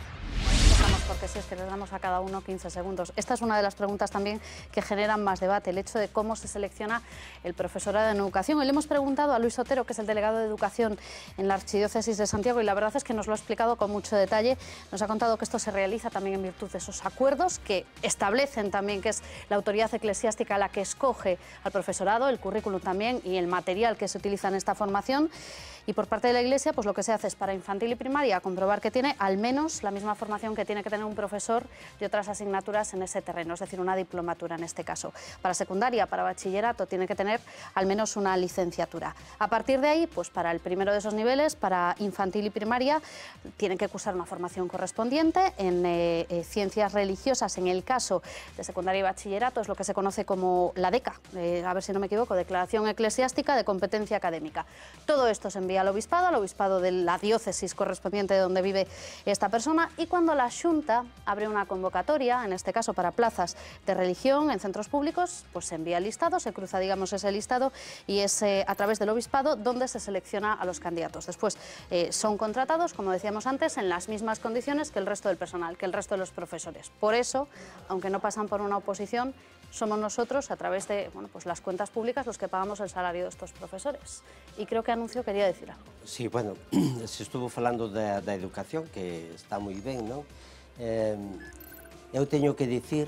Porque si es que les damos a cada uno quince segundos. Esta es una de las preguntas también que generan más debate, el hecho de cómo se selecciona el profesorado en educación. Y le hemos preguntado a Luis Otero, que es el delegado de Educación en la Archidiócesis de Santiago, y la verdad es que nos lo ha explicado con mucho detalle. Nos ha contado que esto se realiza también en virtud de esos acuerdos que establecen también que es la autoridad eclesiástica la que escoge al profesorado, el currículum también y el material que se utiliza en esta formación. Y por parte de la Iglesia, pues lo que se hace es para infantil y primaria comprobar que tiene al menos la misma formación que tiene que tener un profesor de otras asignaturas en ese terreno, es decir, una diplomatura en este caso. Para secundaria, para bachillerato, tiene que tener al menos una licenciatura. A partir de ahí, pues para el primero de esos niveles, para infantil y primaria, tienen que cursar una formación correspondiente en eh, eh, ciencias religiosas. En el caso de secundaria y bachillerato es lo que se conoce como la DECA, eh, a ver si no me equivoco, Declaración Eclesiástica de Competencia Académica. Todo esto se envía al obispado, al obispado de la diócesis correspondiente de donde vive esta persona, y cuando la Xunta abre una convocatoria, en este caso para plazas de religión en centros públicos, pues se envía el listado, se cruza, digamos, ese listado y es eh, a través del obispado donde se selecciona a los candidatos. Después eh, son contratados, como decíamos antes, en las mismas condiciones que el resto del personal, que el resto de los profesores. Por eso, aunque no pasan por una oposición, somos nosotros, a través de bueno, pues las cuentas públicas, los que pagamos el salario de estos profesores. Y creo que Anuncio quería decir algo. Sí, bueno, se estuvo falando da, da educación, que está moi ben, non? Eh, eu teño que dicir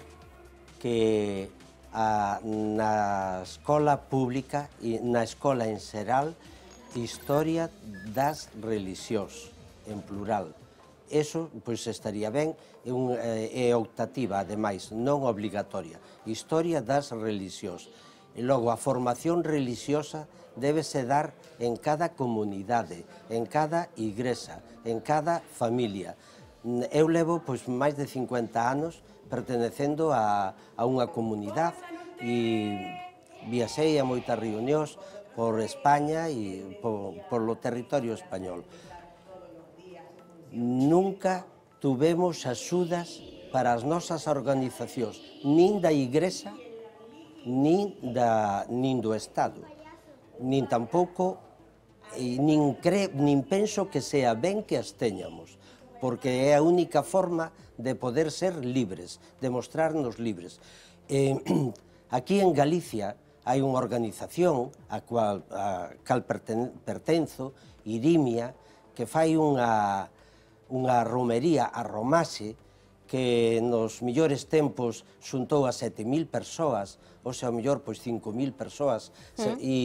que a, na escola pública e na escola en xeral, historia das religións, en plural. Eso, pois, estaría ben, é, un, é optativa, ademais, non obligatoria. Historia das religións. E logo, a formación religiosa débese dar en cada comunidade, en cada igrexa, en cada familia. Eu levo, pois, máis de cincuenta anos pertenecendo a, a unha comunidade e viaxei a moitas reunións por España e por, por lo territorio español. Nunca tuvemos axudas para as nosas organizacións, nin da Igrexa, nin, da, nin do Estado, nin tampouco, nin, cre, nin penso que sea ben que as teñamos, porque é a única forma de poder ser libres, de mostrarnos libres. Eh, aquí en Galicia hai unha organización a cual, a cal perten, pertenzo, Irimia, que fai unha, unha romería, a Romase, que nos millores tempos xuntou a sete mil persoas, ou se ao mellor pois cinco mil persoas, mm. se, e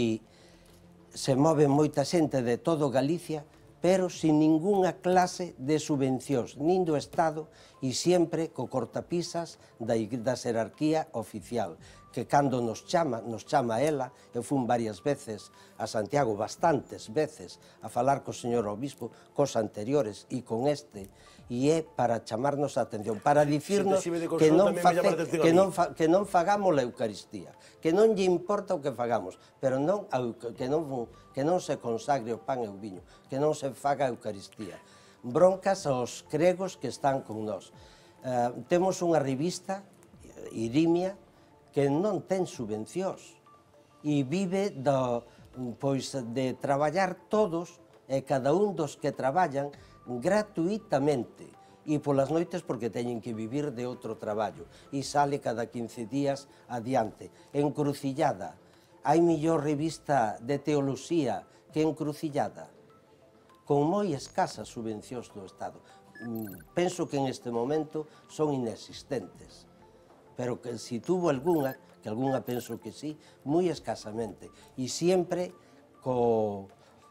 se move moita xente de todo Galicia, pero sin ningunha clase de subvencións, nin do Estado, e sempre co cortapisas da, da xerarquía oficial, que cando nos chama, nos chama ela, eu fun varias veces a Santiago, bastantes veces, a falar co señor obispo, cos anteriores e con este, e é para chamarnos a atención, para dicirnos que non, face, que, non fa, que non fagamos a Eucaristía, que non lle importa o que fagamos, pero non, que, non, que non se consagre o pan e o viño, que non se faga a Eucaristía. Broncas aos cregos que están con nós. Uh, temos unha revista, Irimia, que non ten subvencións e vive do, pois, de traballar todos e cada un dos que traballan gratuitamente e polas noites porque teñen que vivir de outro traballo e sale cada quince días adiante. Encrucillada, hai millor revista de teoloxía que Encrucillada, con moi escasas subvencións do Estado. Penso que en este momento son inexistentes, pero que si tuvo algunha, que algunha penso que sí, moi escasamente, e sempre co,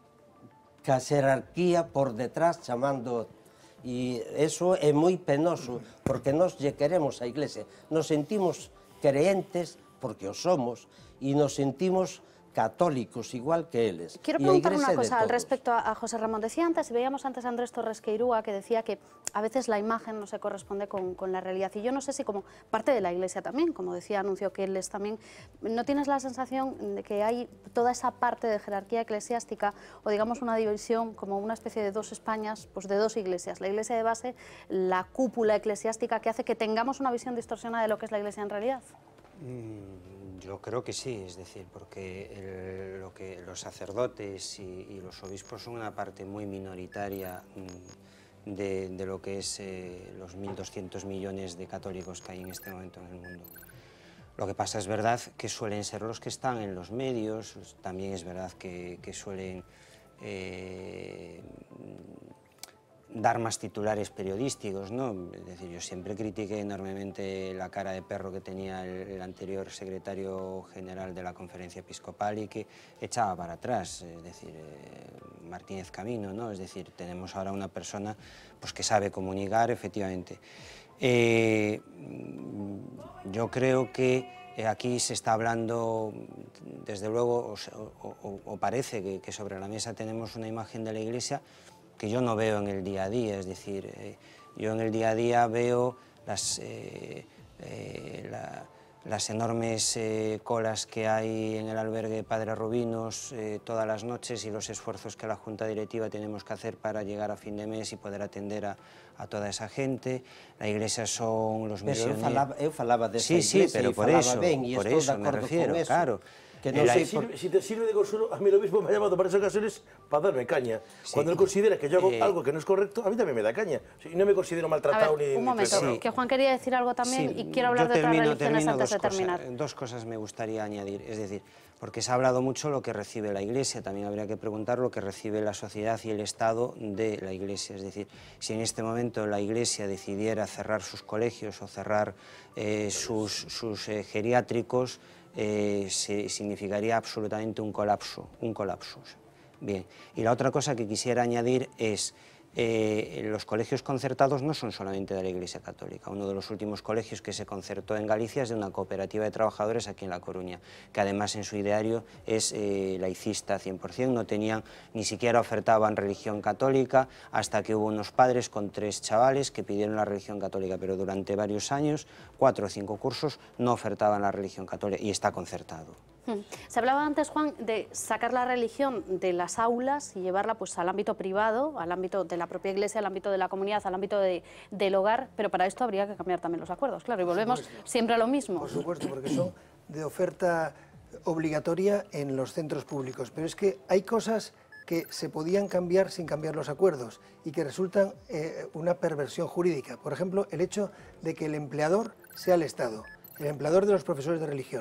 ca xerarquía por detrás chamando, e eso é moi penoso, porque nós lle queremos a Iglesia, nos sentimos creentes, porque o somos, e nos sentimos católicos igual que eles. Quiero preguntar una cosa al respecto a, a José Ramón. Decía antes, y veíamos antes a Andrés Torres Queirúa, que decía que a veces la imagen no se corresponde con, con la realidad. Y yo no sé si como parte de la Iglesia también, como decía Anuncio, que él es también, ¿no tienes la sensación de que hay toda esa parte de jerarquía eclesiástica o digamos una división como una especie de dos Españas, pues de dos iglesias? La Iglesia de base, la cúpula eclesiástica que hace que tengamos una visión distorsionada de lo que es la Iglesia en realidad. Mm. Yo creo que sí, es decir, porque el, lo que los sacerdotes y, y los obispos son una parte muy minoritaria de, de lo que es eh, los mil doscientos millones de católicos que hay en este momento en el mundo. Lo que pasa es verdad que suelen ser los que están en los medios, también es verdad que, que suelen eh, dar más titulares periodísticos, ¿no? Es decir, yo siempre critiqué enormemente la cara de perro que tenía el, el anterior secretario general de la Conferencia Episcopal y que echaba para atrás, es decir, eh, Martínez Camino, ¿no? Es decir, tenemos ahora una persona pues, que sabe comunicar, efectivamente. Eh, yo creo que aquí se está hablando, desde luego, o, o, o parece que, que sobre la mesa tenemos una imagen de la Iglesia que yo no veo en el día a día, es decir, eh, yo en el día a día veo las, eh, eh, la, las enormes eh, colas que hay en el albergue Padre Rubinos eh, todas las noches y los esfuerzos que la Junta Directiva tenemos que hacer para llegar a fin de mes y poder atender a, a toda esa gente. La Iglesia son los misioneros. Pero eu falaba, eu falaba de esa sí, sí, Iglesia pero e por falaba eso, ben, e por estou eso de me acordo refiero, con eso. claro. Que no Eh, sei si, por... si te sirve de consuelo, a mí el obispo me ha llamado en varias ocasiones para darme caña. Sí. Cuando él considera que yo hago eh... algo que no es correcto, a mí también me da caña. Y no me considero maltratado. A ver, ni un momento, ni que Juan quería decir algo también sí, y quiero hablar de termino, otras religiones termino antes de cosas, terminar. Dos cosas me gustaría añadir, es decir, porque se ha hablado mucho lo que recibe la Iglesia, también habría que preguntar lo que recibe la sociedad y el Estado de la Iglesia. Es decir, si en este momento la Iglesia decidiera cerrar sus colegios o cerrar eh, sus, sus eh, geriátricos, Eh, se, significaría absolutamente un colapso, un colapso. Bien, y la otra cosa que quisiera añadir es eh, los colegios concertados no son solamente de la Iglesia Católica. Uno de los últimos colegios que se concertó en Galicia es de una cooperativa de trabajadores aquí en La Coruña, que además en su ideario es eh, laicista cien por cien, no tenían, ni siquiera ofertaban religión católica, hasta que hubo unos padres con tres chavales que pidieron la religión católica, pero durante varios años, cuatro o cinco cursos, no ofertaban la religión católica y está concertado. Se hablaba antes, Juan, de sacar la religión de las aulas y llevarla pues, al ámbito privado, al ámbito de la propia Iglesia, al ámbito de la comunidad, al ámbito de, del hogar, pero para esto habría que cambiar también los acuerdos, claro, y volvemos siempre a lo mismo. Por supuesto, porque son de oferta obligatoria en los centros públicos, pero es que hay cosas que se podían cambiar sin cambiar los acuerdos y que resultan eh, una perversión jurídica. Por ejemplo, el hecho de que el empleador sea el Estado, el empleador de los profesores de religión.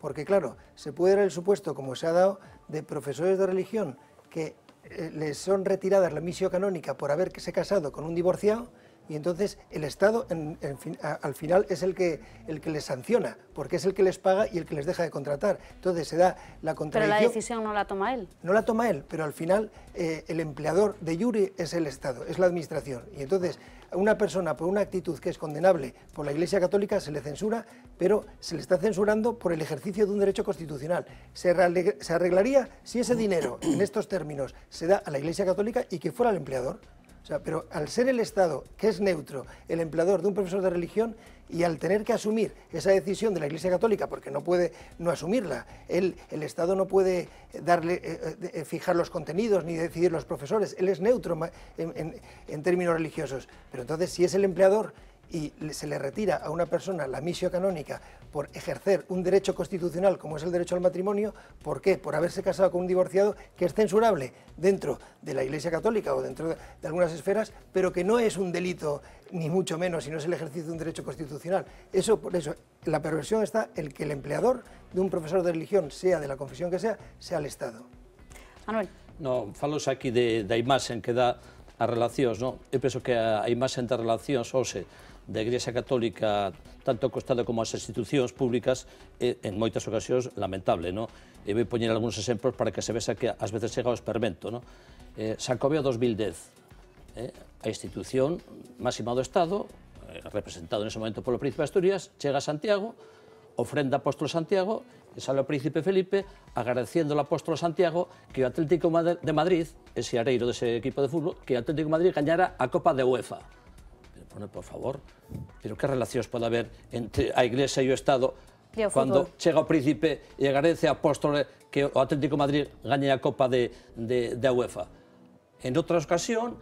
porque claro, se puede dar el supuesto, como se ha dado, de profesores de religión que eh, les son retiradas la missio canónica por haberse casado con un divorciado, y entonces el Estado en, en fin, a, al final es el que, el que les sanciona, porque es el que les paga y el que les deja de contratar. Entonces se da la contradicción... Pero la decisión no la toma él. No la toma él, pero al final eh, el empleador de jure es el Estado, es la administración. Y entonces a una persona por una actitud que es condenable por la Iglesia Católica se le censura, pero se le está censurando por el ejercicio de un derecho constitucional. Se, se arreglaría si ese dinero, en estos términos, se da a la Iglesia Católica y que fuera el empleador. O sea, pero al ser el Estado, que es neutro, el empleador de un profesor de religión, y al tener que asumir esa decisión de la Iglesia Católica, porque no puede no asumirla, el, el Estado no puede darle, eh, eh, fijar los contenidos ni decidir los profesores, él es neutro en, en, en términos religiosos. Pero entonces, si es el empleador y se le retira a una persona la missio canónica por ejercer un derecho constitucional como es el derecho al matrimonio, ¿por qué? Por haberse casado con un divorciado, que es censurable dentro de la Iglesia Católica o dentro de, de algunas esferas, pero que no es un delito ni mucho menos, sino es el ejercicio de un derecho constitucional. Eso, por eso, la perversión está en que el empleador de un profesor de religión, sea de la confesión que sea, sea el Estado. Manuel. No, falos aquí de, da imaxen que dá as relacións, non? Eu penso que a imaxen das relacións hoxe da Igresia Católica, tanto ao Estado como as institucións públicas, é, en moitas ocasións, lamentable, non? E vou poñer algúns exemplos para que se vexa que ás veces chega ao experimento, non? Eh, Xacobeo dos mil dez, eh, a institución máxima do Estado, eh, representado nese momento polo Príncipe de Asturias, chega a Santiago, ofrenda apóstolo Santiago, e sale o Príncipe Felipe agradeciendo ao apóstolo Santiago que o Atlético de Madrid, ese areiro dese equipo de fútbol, que o Atlético de Madrid gañara a Copa de UEFA. Bueno, por favor, pero que relacións pode haber entre a Iglesia e o Estado e o cando chega o príncipe e agradece a apóstolo que o Atlético de Madrid gañe a Copa de, de, de UEFA? En outra ocasión,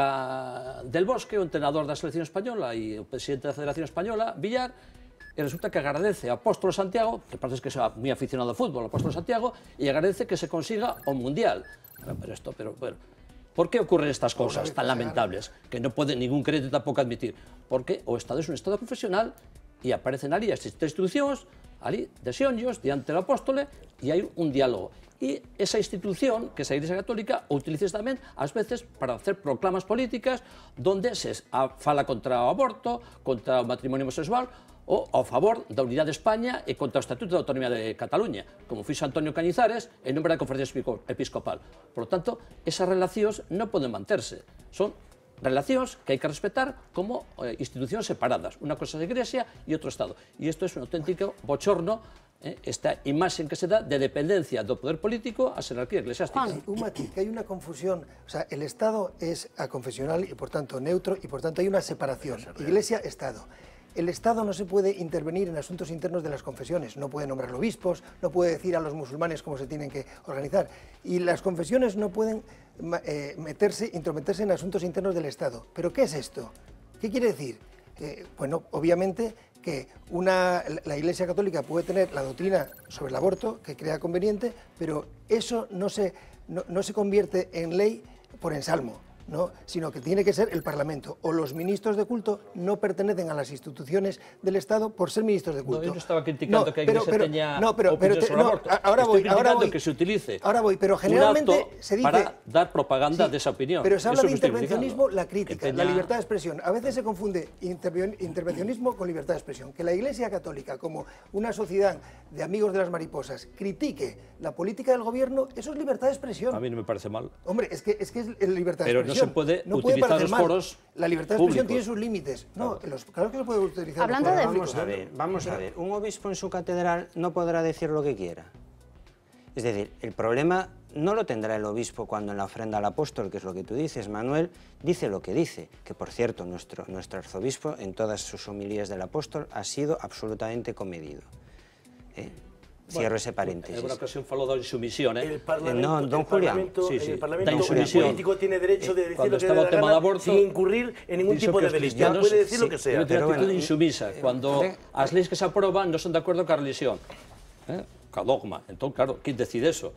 chega Del Bosque, o entrenador da selección española e o presidente da Federación Española, Villar, e resulta que agradece a apóstolo Santiago, que parece que sea moi aficionado ao fútbol, apóstolo Santiago, e agradece que se consiga o Mundial. Pero, pero esto, pero, bueno... ¿Por qué ocurren estas cosas tan lamentables que no puede ningún creyente tampoco admitir? Porque o Estado es un Estado confesional y aparecen ali as institucións, ali, de xonllos, diante do apóstole, e hai un diálogo. E esa institución, que é a Iglesia Católica, o utiliza tamén, ás veces, para hacer proclamas políticas donde se fala contra o aborto, contra o matrimonio homosexual, ou a favor da unidade de España e contra o Estatuto de Autonomía de Cataluña, como fixo Antonio Cañizares en nombre da Conferencia Episcopal. Por lo tanto, esas relacións non poden manterse. Son relacións que hai que respetar como eh, institucións separadas. Unha cosa é a Iglesia e outro Estado. E isto é un auténtico bochorno, eh, esta imaxen que se dá de dependencia do poder político a jerarquía eclesiástica. Sí, un matiz, que hay una confusión. O sea, el Estado es aconfesional y por tanto neutro y por tanto hay una separación. Iglesia-Estado. El Estado no se puede intervenir en asuntos internos de las confesiones, no puede nombrar obispos, no puede decir a los musulmanes cómo se tienen que organizar. Y las confesiones no pueden eh, meterse, intrometerse en asuntos internos del Estado. ¿Pero qué es esto? ¿Qué quiere decir? Eh, bueno, obviamente que una, la Iglesia Católica puede tener la doctrina sobre el aborto que crea conveniente, pero eso no se, no, no se convierte en ley por ensalmo, ¿no? Sino que tiene que ser el Parlamento, o los ministros de culto no pertenecen a las instituciones del Estado por ser ministros de culto. No, yo no estaba criticando no, que pero, Iglesia pero, tenía no, pero, opinión pero te, sobre el no, aborto. Ahora Estoy voy, ahora criticando voy, que se utilice ahora voy, pero generalmente un acto se dice, para dar propaganda sí, de esa opinión. Pero se habla Eso de intervencionismo, criticando. la crítica, tenía... la libertad de expresión. A veces se confunde intervencionismo con libertad de expresión. Que la Iglesia Católica, como una sociedad de amigos de las mariposas, critique la política del gobierno, eso es libertad de expresión. A mí no me parece mal. Hombre, es que es, que es libertad de pero expresión. Pero no se puede no utilizar puede los mal. foros La libertad de públicos. expresión tiene sus límites. No, claro. Los, claro que se puede utilizar. Hablando de... Vamos a ver, vamos a ver. Un obispo en su catedral no podrá decir lo que quiera. Es decir, el problema no lo tendrá el obispo cuando en la ofrenda al apóstol, que es lo que tú dices, Manuel, dice lo que dice. Que, por cierto, nuestro, nuestro arzobispo, en todas sus homilías del apóstol, ha sido absolutamente comedido. ¿Eh? Cierro bueno, ese paréntesis. En alguna ocasión faló de insumisión, ¿eh? El Parlamento, no, don Julián. Sí, sí. El Parlamento insumisión. político tiene derecho de decir Cuando lo que estaba le el tema gana, de aborto, sin incurrir en ningún tipo de delito. No puede decir sí, lo que sea. Pero Pero actitud bueno, insumisa. Cuando eh, as leis que se aproban non son de acuerdo ca religión, eh? ca dogma. Entón, claro, quen decide eso?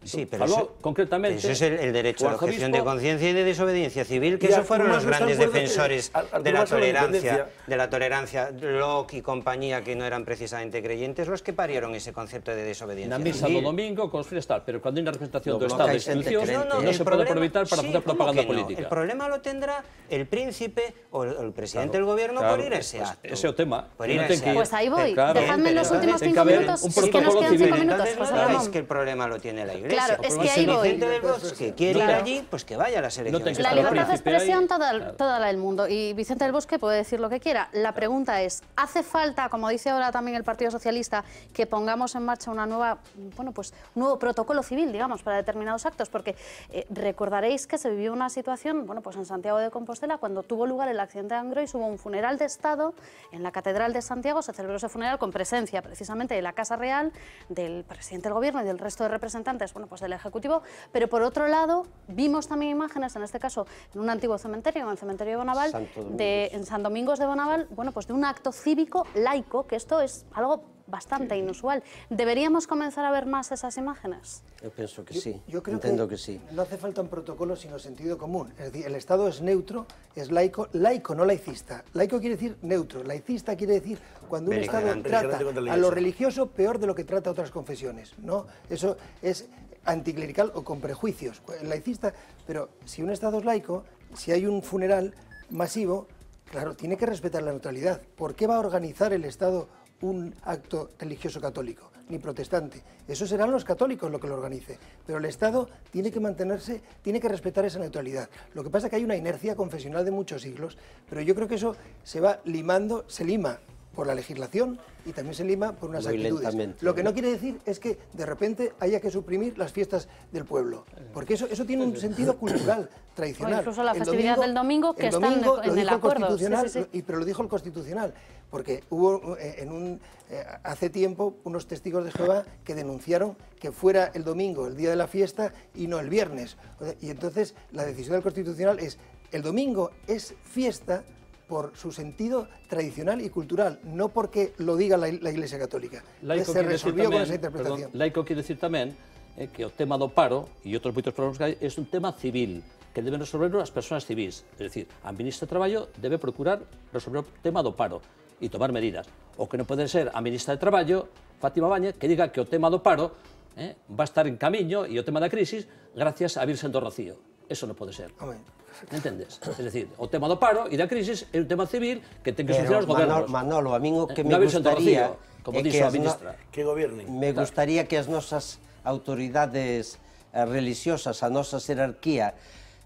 Sí, pero faló eso, concretamente... Eso es el, el derecho de objeción de conciencia y de desobediencia civil, que Ya, eso fueron no los están grandes de acuerdo, defensores eh, al- al de la más sobre la tolerancia, independencia. de la tolerancia, Locke y compañía, que no eran precisamente creyentes, los que parieron ese concepto de desobediencia Na misa do civil. domingo construyes tal, pero cando hai unha representación No, do no, Estado que de hay gente institucións, creyente. non El se pode problema- aproveitar para sí, facer ¿cómo propaganda que no? política. El problema lo tendrá el príncipe o el, o el presidente Claro, del gobierno claro, por ir a ese pues acto. ese é o tema. Por Que ir non a ten ese que ir. acto. Pues ahí voy. Eh, claro, Dejadme en los pero últimos ten que cinco haber minutos, un es que nos protocolo quedan civil. cinco minutos, Entonces no José digáis Ramón. que el problema lo tiene la Iglesia. Claro, es que Si ahí voy. Vicente del Bosque que quiere Claro. ir allí, pues que vaya a las elecciones. La libertad de expresión toda, toda la del mundo, y Vicente del Bosque puede decir lo que quiera. La pregunta es, ¿hace falta, como dice ahora también el Partido Socialista, que pongamos en marcha una nueva, bueno, pues un nuevo protocolo civil, digamos, para determinados actos? Porque eh, recordaréis que se vivió una situación, bueno, pues en Santiago de Compostela, cuando tuvo lugar el accidente de Angrois, hubo un funeral de Estado en la Catedral de Santiago, se celebró ese funeral con presencia precisamente de la Casa Real, del presidente del Gobierno y del resto de representantes, bueno, pues del Ejecutivo, pero por otro lado vimos también imágenes, en este caso en un antiguo cementerio, en el cementerio de Bonaval, de, en San Domingos de Bonaval, bueno, pues de un acto cívico laico, que esto es algo bastante inusual. ¿Deberíamos comenzar a ver más esas imágenes? Yo pienso que sí, Yo creo entiendo que, que sí. no hace falta un protocolo sino sentido común. Es decir, el Estado es neutro, es laico, laico no laicista. Laico quiere decir neutro, laicista quiere decir cuando un Estado Beligerante. trata Beligerante contra la a lo Iglesia. religioso peor de lo que trata a otras confesiones, ¿no? Eso es anticlerical o con prejuicios. Laicista, pero si un Estado es laico, si hay un funeral masivo, claro, tiene que respetar la neutralidad. ¿Por qué va a organizar el Estado un acto religioso católico, ni protestante? Eso serán los católicos lo que lo organice, pero el Estado tiene que mantenerse, tiene que respetar esa neutralidad. Lo que pasa es que hay una inercia confesional de muchos siglos, pero yo creo que eso se va limando, se lima por la legislación y también se lima por unas Muy actitudes. lentamente. Lo que no quiere decir es que de repente haya que suprimir las fiestas del pueblo, porque eso, eso tiene un sentido cultural, tradicional. O incluso la El festividad del domingo, que está en el- lo en el dijo acuerdo. Constitucional, Sí, sí, sí. y- pero lo dijo el Constitucional, porque hubo eh, en un, eh, hace tiempo unos testigos de Jehová que denunciaron que fuera el domingo el día de la fiesta y no el viernes. O sea, y entonces la decisión del Constitucional es, el domingo es fiesta por su sentido tradicional y cultural, no porque lo diga la, la Iglesia Católica. Laico Se quere decir resolvió con tamén, esa interpretación. perdón, laico quere decir tamén eh, que o tema do paro e outros moitos problemas que hai é un tema civil que deben resolverlo as persoas civis. É dicir, a ministra de Traballo debe procurar resolver o tema do paro e tomar medidas. O que non pode ser a ministra de Traballo, Fátima Báñez, que diga que o tema do paro eh, va a estar en camiño e o tema da crisis gracias a Virgen do Rocío. Eso non pode ser. Hombre. Entendes? É dicir, o tema do paro e da crisis é un tema civil que ten que Pero, solucionar os gobernos. Manolo, Manolo, a min o que Eh, me unha Virgen do gustaría Rocío, como é dixo que a as no- ministra. Que gobiernen. Me gustaría que as nosas autoridades eh, religiosas, a nosa xerarquía,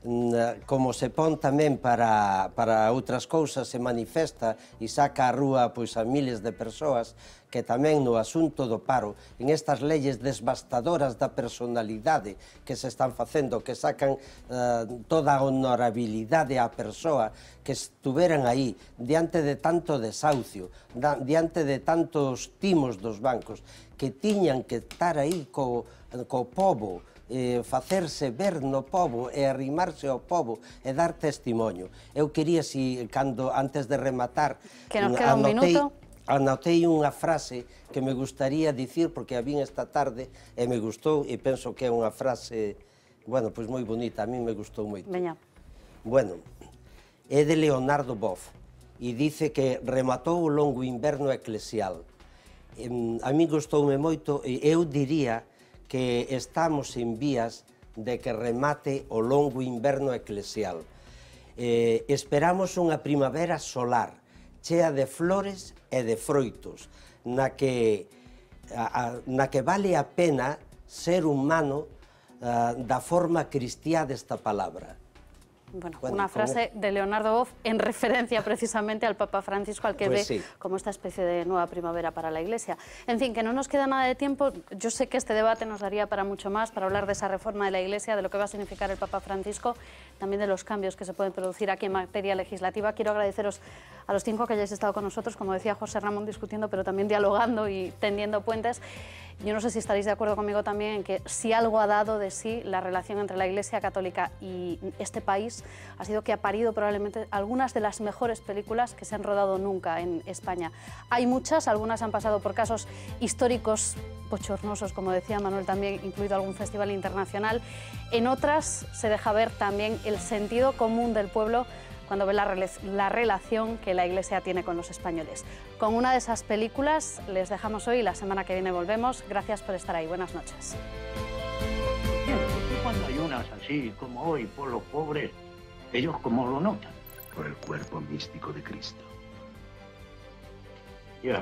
mm, como se pon tamén para, para outras cousas, se manifesta e saca á rúa pois, a miles de persoas, que tamén no asunto do paro, en estas leyes desbastadoras da personalidade que se están facendo, que sacan eh, toda a honorabilidade á persoa, que estuveran aí diante de tanto desahucio, da, diante de tantos timos dos bancos, que tiñan que estar aí co, co pobo, eh, facerse ver no pobo e arrimarse ao pobo e dar testimonio. Eu quería, si, cando, antes de rematar, Que nos queda un anotei, minuto. anotei unha frase que me gustaría dicir, porque a vin esta tarde e me gustou, e penso que é unha frase, bueno, pois moi bonita, a mí me gustou moito. Veña. Bueno, é de Leonardo Boff, e dice que rematou o longo inverno eclesial. Em, A mí gustoume moito, e eu diría que estamos en vías de que remate o longo inverno eclesial. Eh, esperamos unha primavera solar, chea de flores e de froitos, na que, a, a, na que vale a pena ser humano a, da forma cristiá desta palabra. Bueno, Bueno, una ¿cómo? frase de Leonardo Boff en referencia precisamente al Papa Francisco, al que Pues ve sí. como esta especie de nueva primavera para la Iglesia. En fin, que no nos queda nada de tiempo. Yo sé que este debate nos daría para mucho más, para hablar de esa reforma de la Iglesia, de lo que va a significar el Papa Francisco, también de los cambios que se pueden producir aquí en materia legislativa. Quiero agradeceros a los cinco que hayáis estado con nosotros, como decía José Ramón, discutiendo, pero también dialogando y tendiendo puentes. Yo no sé si estaréis de acuerdo conmigo también en que si algo ha dado de sí la relación entre la Iglesia Católica y este país ha sido que ha parido probablemente algunas de las mejores películas que se han rodado nunca en España. Hay muchas, algunas han pasado por casos históricos bochornosos, como decía Manuel también, incluido algún festival internacional. En otras se deja ver también el sentido común del pueblo cuando ve la, la relación que la Iglesia tiene con los españoles. Con una de esas películas les dejamos hoy y la semana que viene volvemos. Gracias por estar ahí. Buenas noches. Cuando ayunas así como hoy por los pobres, ¿ellos cómo lo notan? Por el cuerpo místico de Cristo. Ya.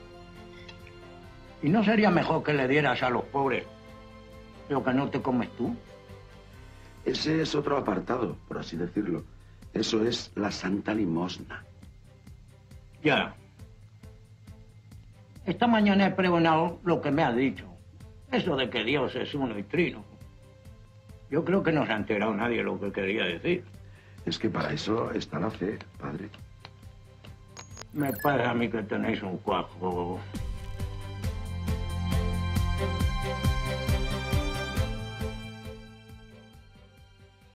¿Y no sería mejor que le dieras a los pobres lo que no te comes tú? Ese es otro apartado, por así decirlo. Eso es la Santa Limosna. Ya. Esta mañana he pregonado lo que me has dicho. Eso de que Dios es uno y trino. Yo creo que no se ha enterado nadie lo que quería decir. Es que para eso está la fe, padre. Me parece a mí que tenéis un cuajo.